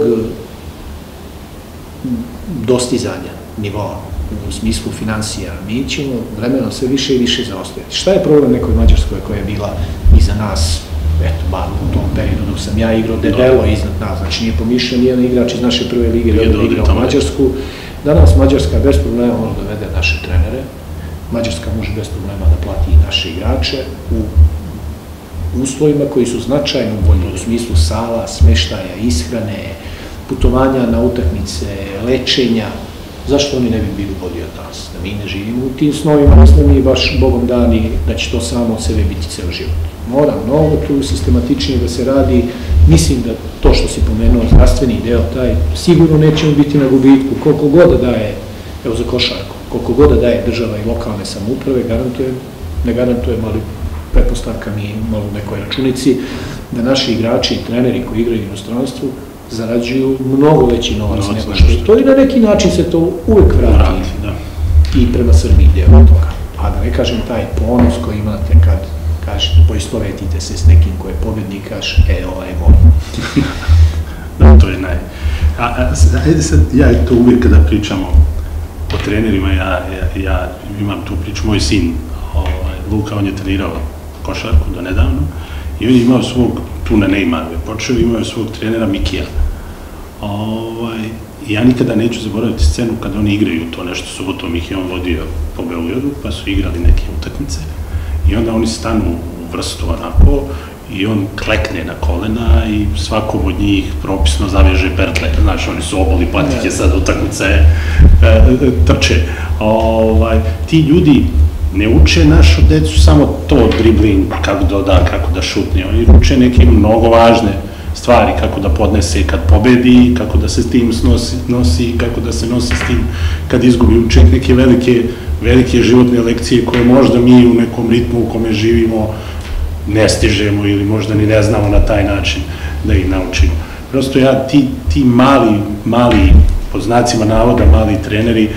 dostizanja nivoa u smislu financija mi ćemo vremenom sve više i više zaostajati. Šta je problem nekoj Mađarskoj koja je bila iza nas, eto, bar u tom periodu dok sam ja igrao debelo iznad nas, znači nije pomišljao nijedan igrač iz naše prve lige da je igrao Mađarsku. Danas Mađarska bez problema može da vede naše trenere, Mađarska može bez problema da plati i naše igrače u uslovima koji su značajno bolji u smislu sala, smeštaja, ishrane, putovanja na utakmice, lečenja. Zašto oni ne bi bili bolji od nas? Da mi ne živimo u tim snovima, ne smo mi baš Bogom dani da će to samo od sebe biti ceo život. Mora mnogo tu sistematičnije da se radi. Mislim da to što si pomenuo, zdravstveni deo, taj, sigurno nećemo biti na gubitku. Koliko god da daje, evo za košarku, koliko god da daje država i lokalne samouprave, garantujem, ne garantujem, ali pretpostavka mi malo u nekoj računici, da naši igrači i treneri koji igraju u inostranstvu zarađuju mnogo veći novac nego što je to i na neki način se to uvek vrati i prema Srbiji deo toga. A da ne kažem taj ponos koji imate kad kažete, poistovetite se s nekim ko je pobednikaš, e, ovaj je moj. Da, to je naj... Ajde sad, ja to uvijek kada pričamo o trenerima, ja imam tu priču, moj sin, Luka, on je trenirao košarku do nedavno i on je imao svog, tu na Neymaru je počeo, imao je svog trenera Mikija. ja nikada neću zaboraviti scenu kada oni igraju to nešto, subotom ih je on vodio po Beogradu, pa su igrali neke utakmice i onda oni stanu u vrstu onako i on klekne na kolena i svakom od njih propisno zaveže pertle, znaš, oni su oboli patike sad utakmice, trče. Ti ljudi ne uče našu decu samo to dribling, kako da da, kako da šutne, oni uče neke mnogo važne stvari, kako da podnese kad pobedi, kako da se s tim nosi, kako da se nosi s tim kad izgubi, uče neke velike, velike životne lekcije koje možda mi u nekom ritmu u kome živimo ne stižemo ili možda ni ne znamo na taj način da ih naučimo. Prosto ja, ti, ti mali, mali, pod znacima navoda, mali treneri,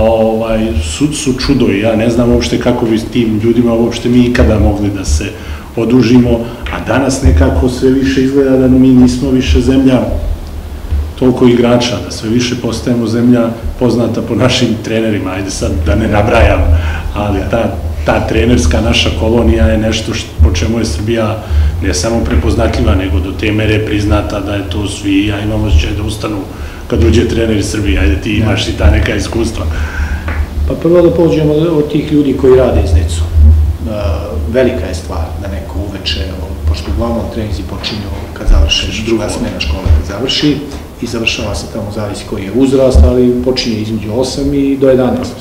su, su čudo i ja ne znam uopšte kako bi s tim ljudima uopšte mi ikada mogli da se odužimo, a danas nekako sve više izgleda da mi nismo više zemlja toliko igrača, da sve više postajemo zemlja poznata po našim trenerima, ajde sad da ne nabrajam, ali ta, ta trenerska naša kolonija je nešto što, po čemu je Srbija ne samo prepoznatljiva, nego do te mere priznata da je to svi, ja imam osjećaj da ustanu kad uđe trener iz Srbije, ajde ti imaš i ta neka iskustva. Pa prvo da pođemo od tih ljudi koji rade s decom. Velika je stvar da neko uveče, pošto uglavnom treninzi počinju kad završi, druga smena škola kad završi i završava se tamo, zavisi koji je uzrast, ali počinje između osam i do jedanaest.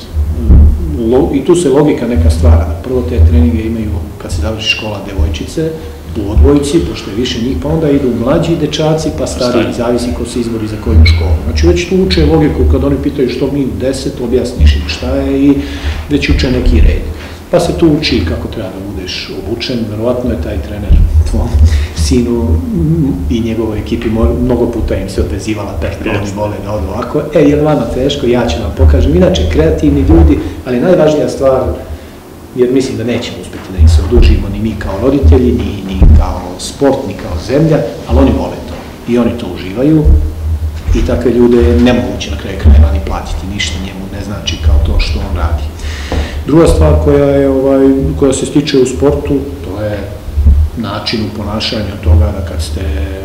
I tu se logika neka stvara, da prvo te treninge imaju kad se završi škola devojčice, u odvojici, pošto je više njih, pa onda idu mlađi dečaci, pa stariji, zavisi ko se izbori za koju školu. Znači već tu uče logiku, kad oni pitaju što mi deset, objasniš im šta je i već uče neki red. Pa se tu uči kako treba da budeš obučen, verovatno je taj trener tvom sinu i njegovoj ekipi mnogo puta im se odvezivala pertle, oni vole da odu ovako, e, je li vama teško, ja ću vam pokažem, inače kreativni ljudi, ali najvažnija stvar, jer mislim da nećemo uspjeti da ih se odužimo ni mi kao roditelji, ni kao sport, ni kao zemlja, ali oni vole to i oni to uživaju i takve ljude je nemoguće na kraju krajeva ni platiti ništa, njemu ne znači kao to što on radi. Druga stvar koja se stiče u sportu, to je način u ponašanju toga da kad ste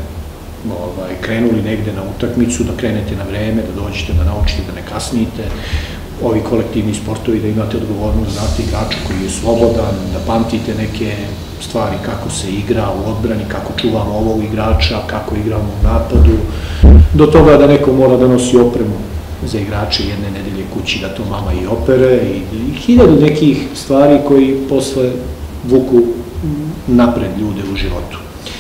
krenuli negde na utakmicu, da krenete na vreme, da dođete, da naučite, da ne kasnite, ovi kolektivni sportovi, da imate odgovornost, da znate igrača koji je slobodan, da pamtite neke stvari kako se igra u odbrani, kako čuvamo ovog igrača, kako igramo u napadu, do toga da neko mora da nosi opremu za igrače jedne nedelje kući, da to mama i opere i hiljadu nekih stvari koji posle vuku napred ljude u životu.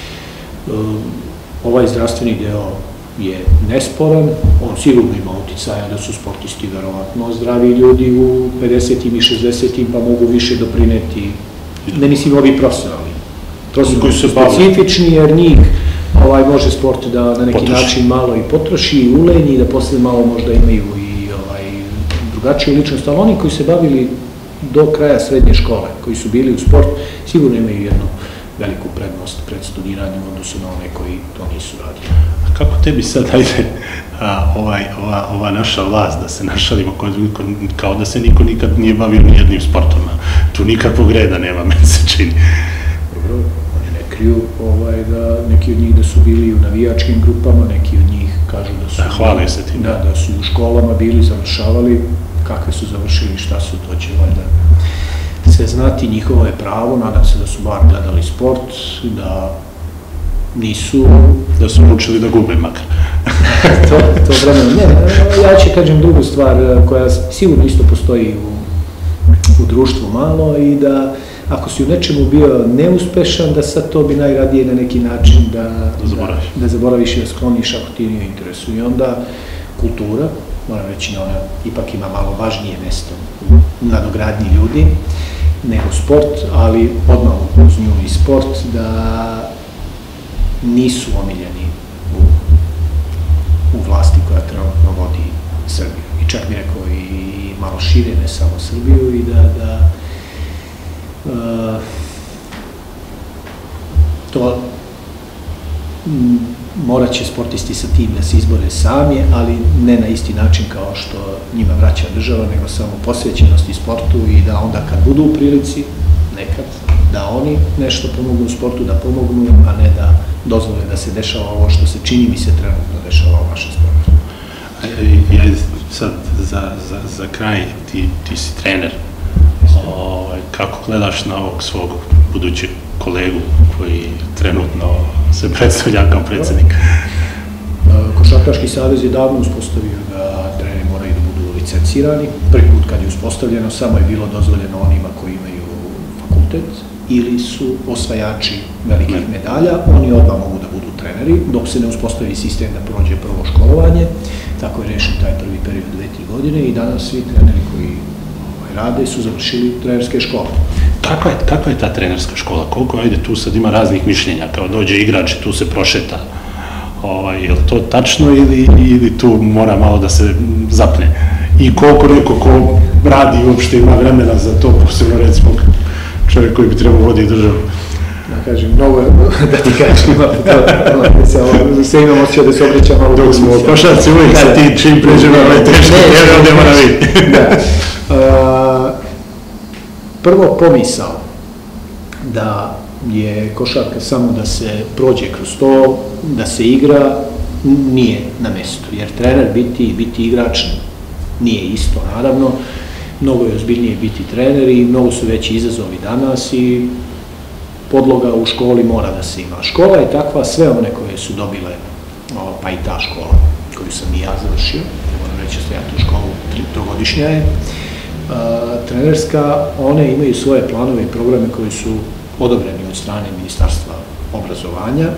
Ovaj zdravstveni deo je nesporan, on sigurno ima uticaja da su sportisti verovatno zdravi ljudi u pedesetim i šezdesetim pa mogu više doprineti, ne mislim ovi profesionalni, profesionalni su specifični jer njih može sport da na neki način malo i potroši i ulenji i da posle malo možda imaju i drugačiju ličnost, ali oni koji se bavili do kraja srednje škole, koji su bili u sport, sigurno imaju jednu veliku prednost pred studiranjem odnosu na one koji to nisu radili. A kako tebi sad, ajde, ova naša vlast, da se našalimo, kao da se niko nikad nije bavio ni jednim sportom, tu nikakvog reda nema, meni se čini. Dobro, oni ne kriju da neki od njih da su bili u navijačkim grupama, neki od njih kažu da su... Hvale se tim. Da, da su u školama bili, završavali, kakve su završili, šta su, to će valjda sve znati, njihovo je pravo, nadam se da su bar gledali sport, da nisu... Da su učili da gube makar. To vremeno, ne, ja ću kažem drugu stvar koja sigurno isto postoji u društvu malo i da ako si u nečemu bio neuspešan, da sad to bi najradije na neki način da zaboraviš i da skloniš ako ti nije interesu. I onda kultura, moram reći da ona ipak ima malo važnije mesto u nadogradnji ljudi nego sport, ali odmah uz nju i sport, da nisu omiljeni u vlasti koja trenutno vodi Srbiju. I čak bih rekao i malo šire, ne samo Srbiju, i da to morat će sportisti sa tim da se izbore sami, ali ne na isti način kao što njima vraća država, nego samo posvećenosti sportu i da onda kad budu u prilici, nekad, da oni nešto pomognu u sportu, da pomognu, a ne da dozvole da se dešava ovo što se čini mi se trenutno dešava u našem sportu. Ja sad za kraj, ti si trener, kako gledaš na ovog svog budućeg kolegu koji trenutno se predstavlja kao predsjednik? Košarkaški savez je davno uspostavio da treneri moraju da budu licencirani. Prvi put kad je uspostavljeno, samo je bilo dozvoljeno onima koji imaju fakultet ili su osvajači velikih medalja, oni odmah mogu da budu treneri, dok se ne uspostavi sistem da prođe prvo školovanje. Tako je rešen taj prvi period dve, tri godine i danas svi treneri koji rade su završili trenerske škole. Kakva je ta trenerska škola? Koliko, ajde, tu sad ima raznih mišljenja, kao dođe igrač i tu se prošeta. Je li to tačno ili tu mora malo da se zapne? I koliko neko ko radi i uopšte ima vremena za to, posebno recimo čovjek koji bi trebao voditi državu? Da kažem, mnogo da ti kažem, sve imam osjećao da se obreća malo... Dok smo košarci uvijek sa ti čim pređemo ovaj teški period, ne mora vidjeti. Prvo pomisao da je košarka samo da se prođe kroz to, da se igra, nije na mestu. Jer trener biti i biti igrač nije isto, naravno. Mnogo je ozbiljnije biti trener i mnogo su veći izazovi danas i podloga u školi mora da se ima. Škola je takva, sve one koje su dobile, pa i ta škola koju sam i ja završio, moram reći da ja tu školu trogodišnja je, trenerska, one imaju svoje planove i programe koji su odobreni od strane Ministarstva obrazovanja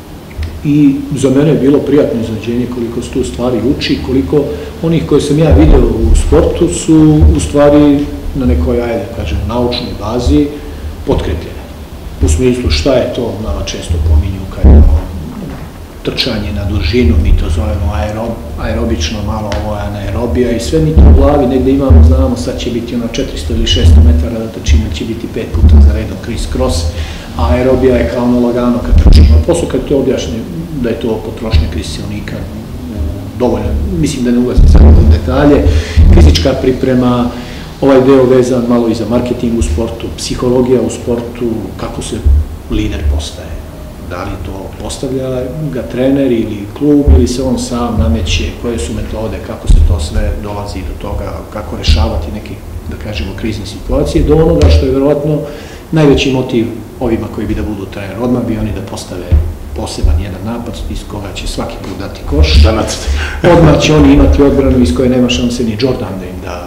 i za mene je bilo prijatno iznenađenje koliko se tu stvari uči, koliko onih koje sam ja vidio u sportu su u stvari na nekoj, ajde kažem, naučnoj bazi potkrepljene. U smislu šta je to, nama često pominju kad je trčanje na dužinu, mi to zovemo aerobično, malo ovo je anaerobija i sve mi to u glavi negde imamo, znamo sad će biti ono četiristo ili šesto metara da trčimo, će biti pet puta za redom criss-cross, a aerobija je kao ono lagano kad trčimo. A posle kad to objašnje da je to potrošnja kiseonika, dovoljno, mislim da ne ulazim sad u detalje, fizička priprema, ovaj deo vezan malo i za marketing u sportu, psihologija u sportu, kako se lider postaje. Da li to postavlja ga trener ili klub ili se on sam nameće, koje su metode, kako se to sve dolazi do toga, kako rešavati neke, da kažemo, krizne situacije, do onoga što je verovatno najveći motiv ovima koji bi da budu trener. Odmah bi oni da postave poseban jedan napad iz koga će svaki put dati koš. Odmah će oni imati odbranu iz koje nema šanse ni Jordan da im da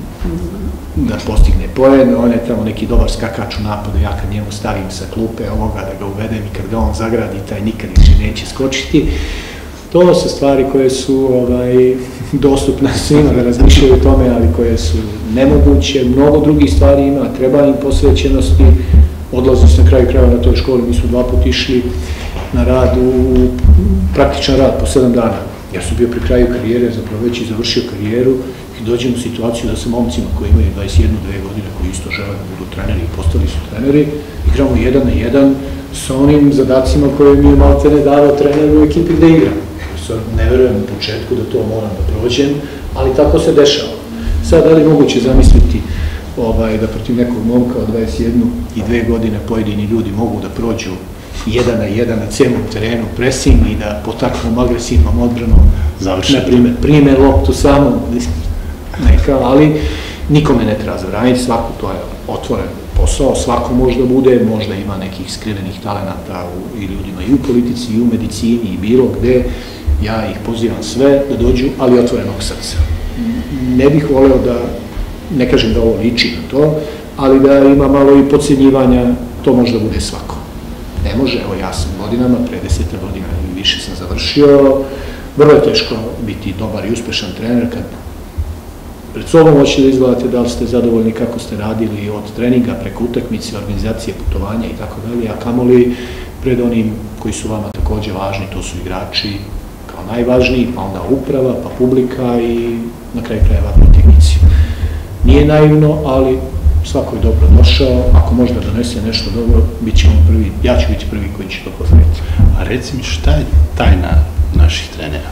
da postigne poen, on je tamo neki dobar skakač u napadu, ja kad njemu stavim sa klupe ovoga da ga uvedem i kad ga on zagradi, taj nikad više neće skočiti. To su stvari koje su dostupne svima da razmišljaju o tome, ali koje su nemoguće. Mnogo drugih stvari ima, treba im posvećenosti. Odlazim se na kraju krajeva na toj školi, mi smo dva put išli na rad, u praktičan rad po sedam dana. Ja sam bio pri kraju karijere, zapravo već i završio karijeru i dođem u situaciju da sa momcima koji imaju dvadeset jednu dve godine, koji isto žele da budu treneri i postali su treneri, igramo jedan na jedan sa onim zadacima koje mi je maltene dao trener u ekipi gde igram. Sad ne verujem u početku da to moram da prođem, ali tako se dešava. Sad, da li moguće zamisliti da protiv nekog momka od dvadeset jednu i dve godine pojedini ljudi mogu da prođu jedan na jedan na celom terenu presing i da potaknu agresivnom odbranom, na primjer, prime loptu samo, neka, ali nikome ne treba zabraniti, svako to je otvoren posao, svako može da bude, možda ima nekih skrivenih talenata i ljudima i u politici, i u medicini, i bilo gde, ja ih pozivam sve da dođu, ali otvorenog srca. Ne bih voleo da, ne kažem da ovo liči na to, ali da ima malo i podcenjivanja, to može da bude svako. Ne može, evo ja sam godinama, pre deseta godina i više sam završio, vrlo je teško biti dobar i uspešan trener kad pred sobom hoćete da izgledate da li ste zadovoljni kako ste radili od treninga preko utakmice, organizacije, putovanja i tako dalje, a kamoli pred onim koji su vama takođe važni, to su igrači kao najvažniji, pa onda uprava, pa publika i na kraju krajeva protivnici. Nije naivno, ali svako je dobro došao, ako možda donese nešto dobro, bit će on prvi, ja ću biti prvi koji će to pozdraviti. A reci mi, šta je tajna naših trenera?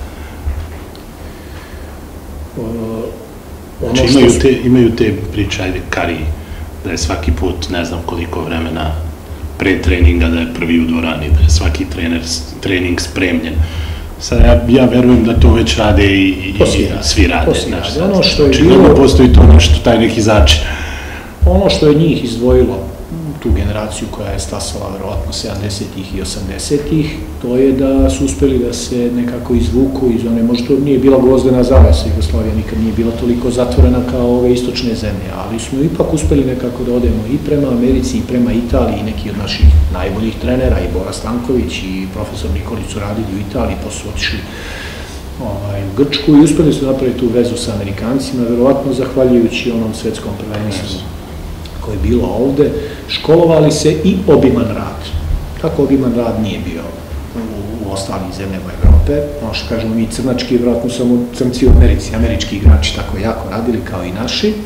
Znači imaju te priče, ajde, Kari, da je svaki put ne znam koliko vremena pre treninga, da je prvi u dvorani, da je svaki trening spremljen. Sad ja, ja verujem da to već rade i, i, to svi rade. Svi rade. To svi Znaš, rade. Ono što je očigledno bilo, postoji to nešto, taj neki začin. Ono što je njih izdvojilo, tu generaciju koja je stasala verovatno sedamdesetih i osamdesetih, to je da su uspeli da se nekako izvuku iz one, možda to nije bila gvozdena zavesa, Jugoslavija nikad nije bila toliko zatvorena kao ove istočne zemlje, ali smo ipak uspeli nekako da odemo i prema Americi i prema Italiji, neki od naših najboljih trenera, i Bora Stanković i profesor Nikolić su radili u Italiji, pa su otišli ovaj, u Grčku i uspeli su napraviti tu vezu sa Amerikancima, verovatno zahvaljujući onom svetskom prvenstvu koje je bilo ovde, školovali se i obiman rad. Tako obiman rad nije bio u, u ostalim zemljama Evrope. Ono što kažemo mi crnački, vjerojatno samo crnci u Americi, američki igrači tako jako radili kao i naši. E,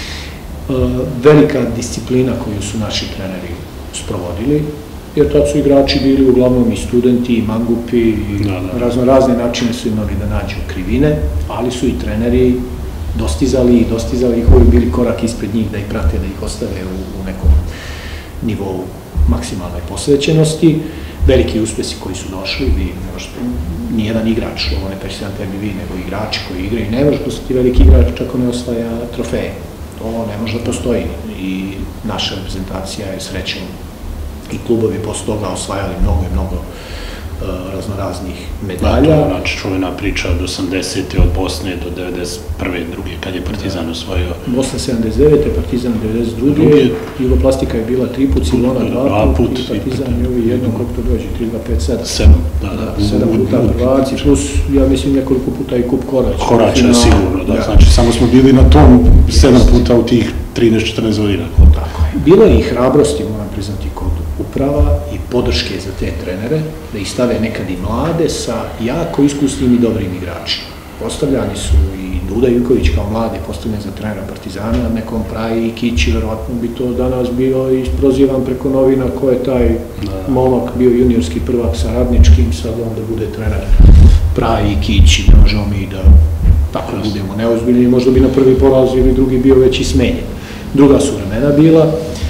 velika disciplina koju su naši treneri sprovodili, jer tad su igrači bili uglavnom i studenti, i mangupi, i da, da. razno razne načine su imali da nađu krivine, ali su i treneri dostizali i dostizali ih, koji bili korak ispred njih da ih prate, da ih ostave u, u nekom nivou maksimalne posvećenosti. Veliki uspesi koji su došli, vi možete, nijedan igrač, ovo ne preći sam tebi vi, nego igrači koji igraju, ne može postati veliki igrač čak ne osvaja trofeje. To ne može da postoji i naša reprezentacija je srećom i klubovi posle toga osvajali mnogo i mnogo raznoraznih medalja. To je znači čuvena priča od osamdesete od Bosne do devedeset prve druge, kad je Partizan osvojio. Bosna sedamdeset devete, Partizan devedeset druge, Jugoplastika je bila tri put, Silona dva put, i Partizan je ovi jednom, koliko to dođe, tri, dva, pet, sedam. Sedam, da, da. Sedam puta prvaci, plus, ja mislim, nekoliko puta i kup Koraća. Koraća, sigurno, da. Znači, samo smo bili na tom sedam puta u tih trinaest četrnaest godina. Tako je. Bilo je i hrabrosti, moram priznati, kod uprava i podrške za te trenere, da ih stave nekad i mlade sa jako iskusnim i dobrim igračima. Postavljani su i Duda Ivković kao mladi postavljen za trenera Partizana, nekom pravi i Kići, verovatno bi to danas bio isprozivan preko novina ko je taj momak bio juniorski prvak sa Radničkim, sad onda bude trener pravi i Kići, ne možemo mi da tako budemo neozbiljni, možda bi na prvi poraz ili drugi bio već i smenjen. Druga su vremena bila.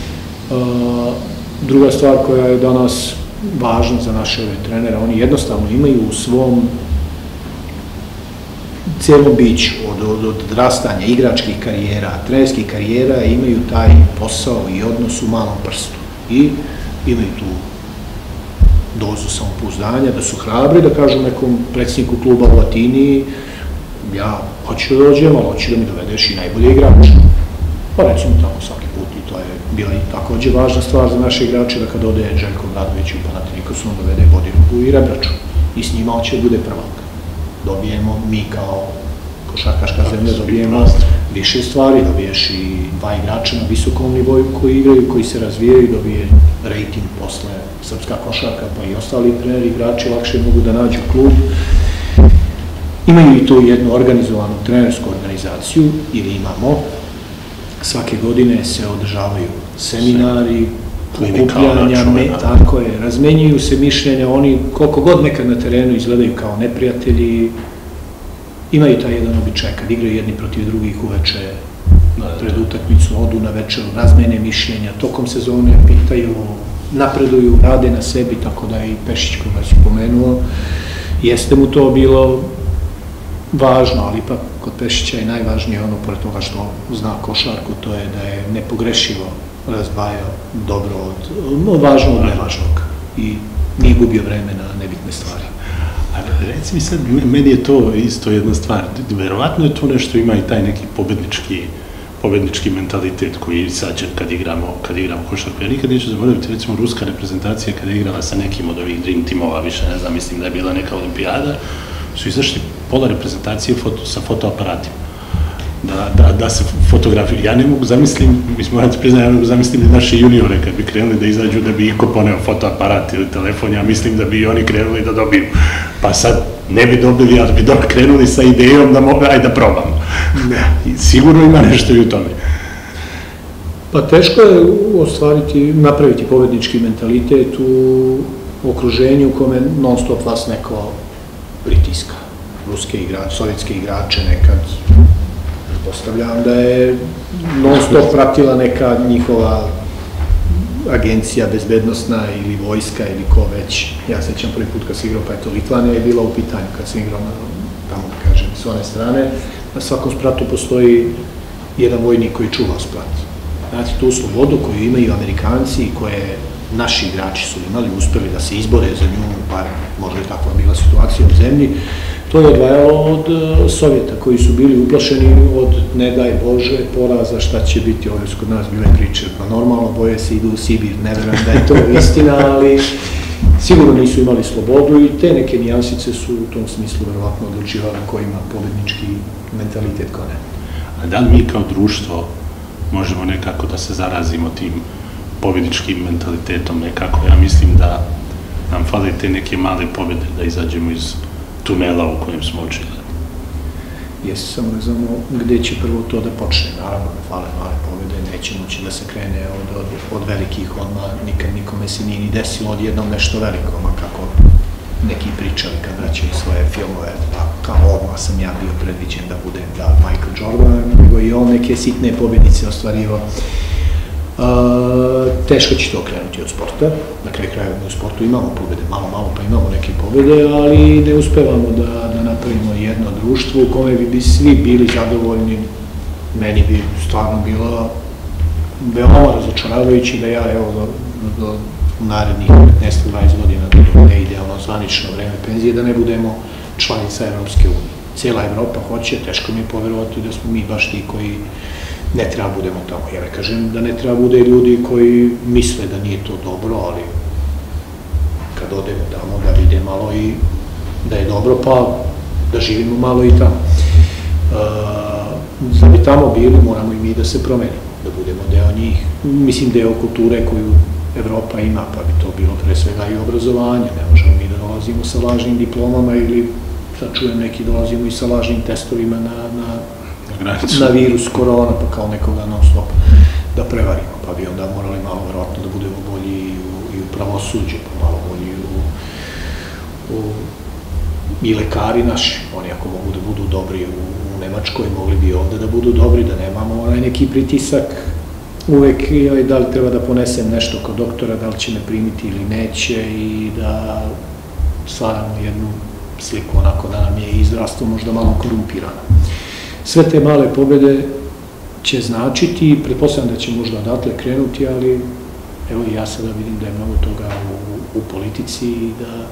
Druga stvar koja je danas važna za naše ove trenere, oni jednostavno imaju u svom cijelom biću, od, od, od odrastanja, igračkih karijera, trenerskih karijera, imaju taj posao i odnos u malom prstu. I imaju tu dozu samopouzdanja, da su hrabri, da kažu nekom predsjedniku kluba u Latini, ja hoću da dođem, ali hoću da mi dovedeš i najbolje igrače. Pa recimo tamo svaki put, i to je bila i takođe važna stvar za naše igrače, da kad ode Željko Obradović u Panathinaikosu, on dovede Bodirogu i Rebraču i s njima hoće da bude prvak. Dobijemo, mi kao košarkaška zemlja, dobijemo više stvari, dobiješ i dva igrača na visokom nivou koji igraju, koji se razvijaju, dobije rating posle srpska košarka, pa i ostali treneri, igrači lakše mogu da nađu klub. Imaju i tu jednu organizovanu trenersku organizaciju, ili imamo. Svake godine se održavaju seminari, okupljanja, tako je, razmenjuju se mišljenja, oni koliko god nekad na terenu izgledaju kao neprijatelji, imaju taj jedan običaj, kad igraju jedni protiv drugih uveče, pred utakmicu, odu na večer, razmene mišljenja, tokom sezone pitaju, napreduju, rade na sebi, tako da i Pešić koga si pomenuo, jeste mu to bilo važno, ali ipak kod Pešića je najvažnije ono, pored toga što zna košarku, to je da je nepogrešivo razdvajao dobro od važno od nevažnog i nije gubio vreme na nebitne stvari. A reci mi sad, meni je to isto jedna stvar, verovatno je to nešto, ima i taj neki pobednički pobednički mentalitet koji je sađen kad igramo, kad igramo košarku. Ja nikad neću zaboraviti, recimo, ruska reprezentacija kada je igrala sa nekim od ovih Dream Teamova, više ne znam, mislim da je bila neka olimpijada, su izašli pola reprezentacije foto, sa fotoaparatima, da, da, da se fotografiju. Ja ne mogu zamislim, mislim, moram ti priznati, ja ne mogu zamislim i naše juniore kad bi krenuli da izađu da bi iko poneo fotoaparat ili telefon, ja mislim da bi i oni krenuli da dobiju. Pa sad ne bi dobili, ali bi dobro krenuli sa idejom da mogu, ajde da probam. I sigurno ima nešto i u tome. Pa teško je ostvariti, napraviti pobednički mentalitet u okruženju u kome non stop vas neko pritiska. Ruske igrače, sovjetske igrače nekad, pretpostavljam da je non stop pratila neka njihova agencija bezbednosna ili vojska ili ko već. Ja sećam prvi put kad sam igrao, pa je to Litvanija je bila u pitanju, kad sam igrao tamo, da kažem, s one strane. Na svakom spratu postoji jedan vojnik koji čuva sprat. Znate, tu slobodu koju imaju Amerikanci i koje naši igrači su imali, uspeli da se izbore za nju, pa možda je takva bila situacija u zemlji, to je odvajalo od Sovjeta koji su bili uplašeni od, ne daj Bože, poraza, šta će biti. Ovdje su kod nas bile priče, pa normalno, boje se idu u Sibir, ne verujem da je to istina, ali sigurno nisu imali slobodu i te neke nijansice su u tom smislu verovatno odlučivali ko ima pobednički mentalitet, ko ne. A da li mi kao društvo možemo nekako da se zarazimo tim pobedničkim mentalitetom nekako? Ja mislim da nam fali te neke male pobjede da izađemo iz tunela u kojem smo očili. Jesi, samo ne znamo gde će prvo to da počne. Naravno, ne fale male pobjede, neće moći da se krene od, od, od velikih odmah, nikad nikome se nije ni desilo odjednom nešto veliko, ma kako neki pričali kad vraćaju svoje filmove, pa kao odmah sam ja bio predviđen da budem da Michael Jordan, nego i on neke sitne pobjedice ostvarivao. Uh, teško će to krenuti od sporta, na kraju krajeva u sportu imamo pobjede, malo malo pa imamo neke pobjede, ali ne uspevamo da, da napravimo jedno društvo u kome bi svi bili zadovoljni. Meni bi stvarno bilo veoma razočaravajući da ja evo do, do narednih petnaest do dvadeset godina, da ne idealno zvanično vreme penzije, da ne budemo članica Evropske unije. Cijela Evropa hoće, teško mi je poverovati da smo mi baš ti koji ne treba budemo tamo. Ja ne kažem da ne treba bude ljudi koji misle da nije to dobro, ali kad odemo tamo da vide malo i da je dobro, pa da živimo malo i tamo. Da bi tamo bili, moramo i mi da se promenimo, da budemo deo njih. Mislim, deo kulture koju Evropa ima, pa bi to bilo pre svega i obrazovanje. Ne možemo mi da dolazimo sa lažnim diplomama ili, sad čujem, neki dolazimo i sa lažnim testovima na, na na virus korona, pa kao nekoga non stop da prevarimo, pa bi onda morali malo verovatno da budemo bolji i u, i u pravosuđe, pa malo bolji u, u, i lekari naši, oni ako mogu da budu dobri u, u Nemačkoj, mogli bi ovde da budu dobri, da nemamo onaj neki pritisak uvek, da li treba da ponesem nešto kod doktora, da li će me primiti ili neće i da stvaramo jednu sliku onako da nam je i zdravstvo možda malo korumpirano. Sve te male pobjede će značiti, pretpostavljam da će možda odatle krenuti, ali evo i ja sada vidim da je mnogo toga u, u politici i da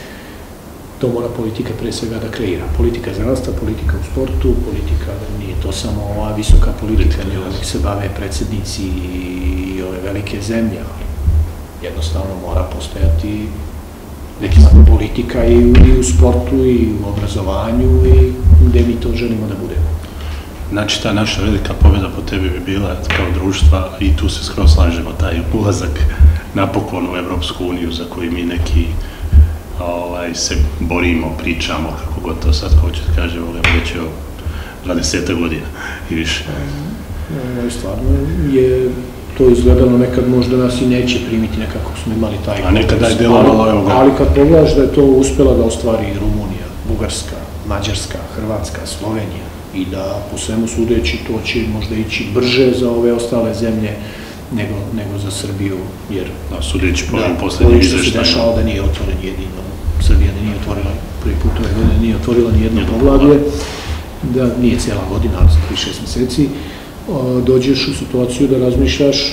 to mora politika pre svega da kreira. Politika zdravstva, politika u sportu, politika, nije to samo ova visoka politika, nek se bave predsjednici i ove velike zemlje, ali jednostavno mora postojati neka politika i u sportu i u obrazovanju i gde mi to želimo da budemo. Znači, ta naša velika pobjeda po tebi bi bila kao društva, i tu se skroz slažemo, taj ulazak napokon u Evropsku uniju za koji mi neki ovaj, se borimo, pričamo, kako god to sad hoće da kažemo, već je dvadeset godina i više. Ovo stvarno je to izgledalo nekad možda nas i neće primiti, nekako smo imali taj... A nekada je delovalo, evo ga. Ali kad pogledaš da je to uspela da ostvari i Rumunija, Bugarska, Mađarska, Hrvatska, Slovenija, i da po svemu sudeći to će možda ići brže za ove ostale zemlje nego, nego za Srbiju, jer... Da, sudeći po ovim poslednjim izveštajima. Da, se dešao da nije otvoren jedino, Srbija da nije otvorila, prvi put ove godine nije otvorila ni jedno poglavlje, da nije cijela godina, ali za tri šest meseci, dođeš u situaciju da razmišljaš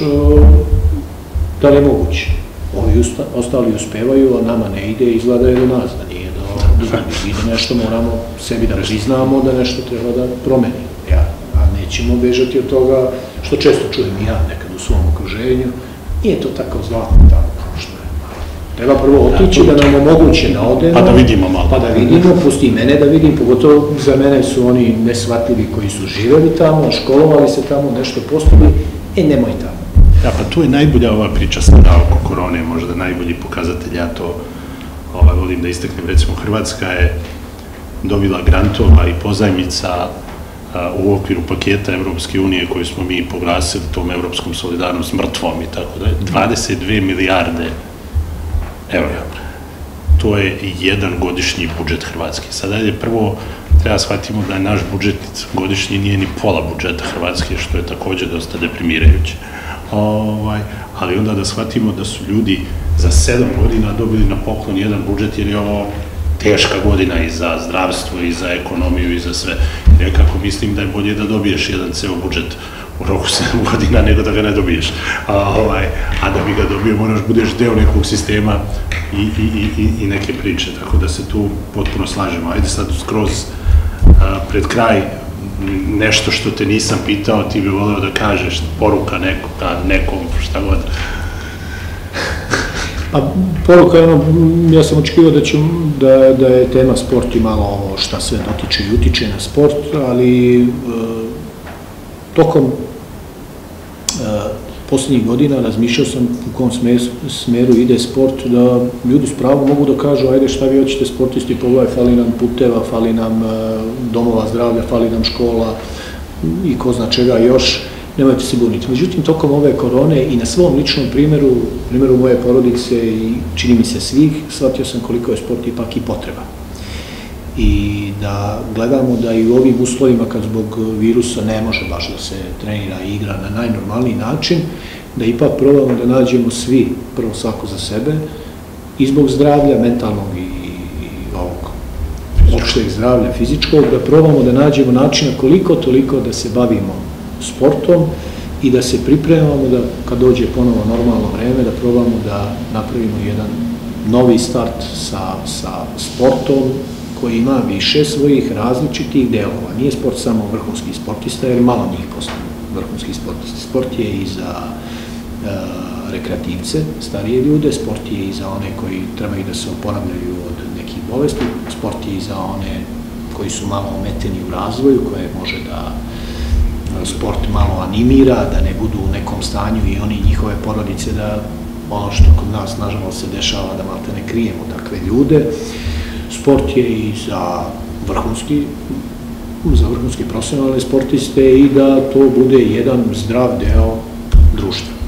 da li je moguće. Ovi ostali uspevaju, a nama ne ide, izgleda je do nas, da nije do... I da nešto moramo sebi da priznamo, da nešto treba da promenimo. Ja, a nećemo bežati od toga, što često čujem i ja nekad u svom okruženju, nije to tako zlatno tako kao što je. Treba prvo otići da nam omoguće da odemo, pa da vidimo malo. Pa da vidimo, pusti mene da vidim, pogotovo za mene su oni nesvatljivi koji su živeli tamo, školovali se tamo, nešto postigli, e nemoj tamo. Da, pa tu je najbolja ova priča sada oko korone, možda najbolji pokazatelj, ja to ovaj, volim da istaknem, recimo Hrvatska je dobila grantova i pozajmica u okviru paketa Evropske unije koju smo mi proglasili tom evropskom solidarnost mrtvom i tako da je dvadeset dve milijarde evra. To je jedan godišnji budžet Hrvatske. Sada je prvo, treba shvatimo da je naš budžet godišnji nije ni pola budžeta Hrvatske, što je takođe dosta deprimirajuće. ali onda da shvatimo da su ljudi za sedam godina dobili na poklon jedan budžet, jer je ovo teška godina i za zdravstvo, i za ekonomiju, i za sve. Nekako mislim da je bolje da dobiješ jedan ceo budžet u roku sedam godina nego da ga ne dobiješ. A da bi ga dobio moraš budeš deo nekog sistema i neke priče, tako da se tu potpuno slažemo. Ajde sad skroz pred kraj nešto što te nisam pitao, ti bi voleo da kažeš, poruka nekom, šta god. Pa poruka je ono, ja sam očekivao da je tema sport i malo ovo šta sve dotiče i utiče na sport, ali tokom posljednjih godina razmišljao sam u kom smeru ide sport, da ljudi s pravom mogu da kažu, ajde šta vi hoćete sportisti, pogledaj, fali nam puteva, fali nam domova zdravlja, fali nam škola i ko zna čega još, nemojte se buniti. Međutim, tokom ove korone i na svom ličnom primjeru, primjeru moje porodice i čini mi se svih, shvatio sam koliko je sport ipak i potreba. I da gledamo da i u ovim uslovima, kad zbog virusa ne može baš da se trenira i igra na najnormalniji način, da ipak probamo da nađemo svi, prvo svako za sebe, i zbog zdravlja mentalnog i ovog opšteg zdravlja fizičkog, da probamo da nađemo načina koliko toliko da se bavimo sportom i da se pripremamo da kad dođe ponovo normalno vreme, da probamo da napravimo jedan novi start sa sportom koji ima više svojih različitih delova. Nije sport samo vrhunski sportista, jer malo njih postoje vrhunski sportista. Sport je i za rekreativce, starije ljude, sport je i za one koji trebaju da se oporavljaju od nekih bolesti, sport je i za one koji su malo ometeni u razvoju, koje može da sport malo animira, da ne budu u nekom stanju i oni i njihove porodice, da ono što kod nas nažalost se dešava, da malo ne krijemo takve ljude. Sport je i za vrhunski, za vrhunski profesionalne sportiste i da to bude jedan zdrav deo društva.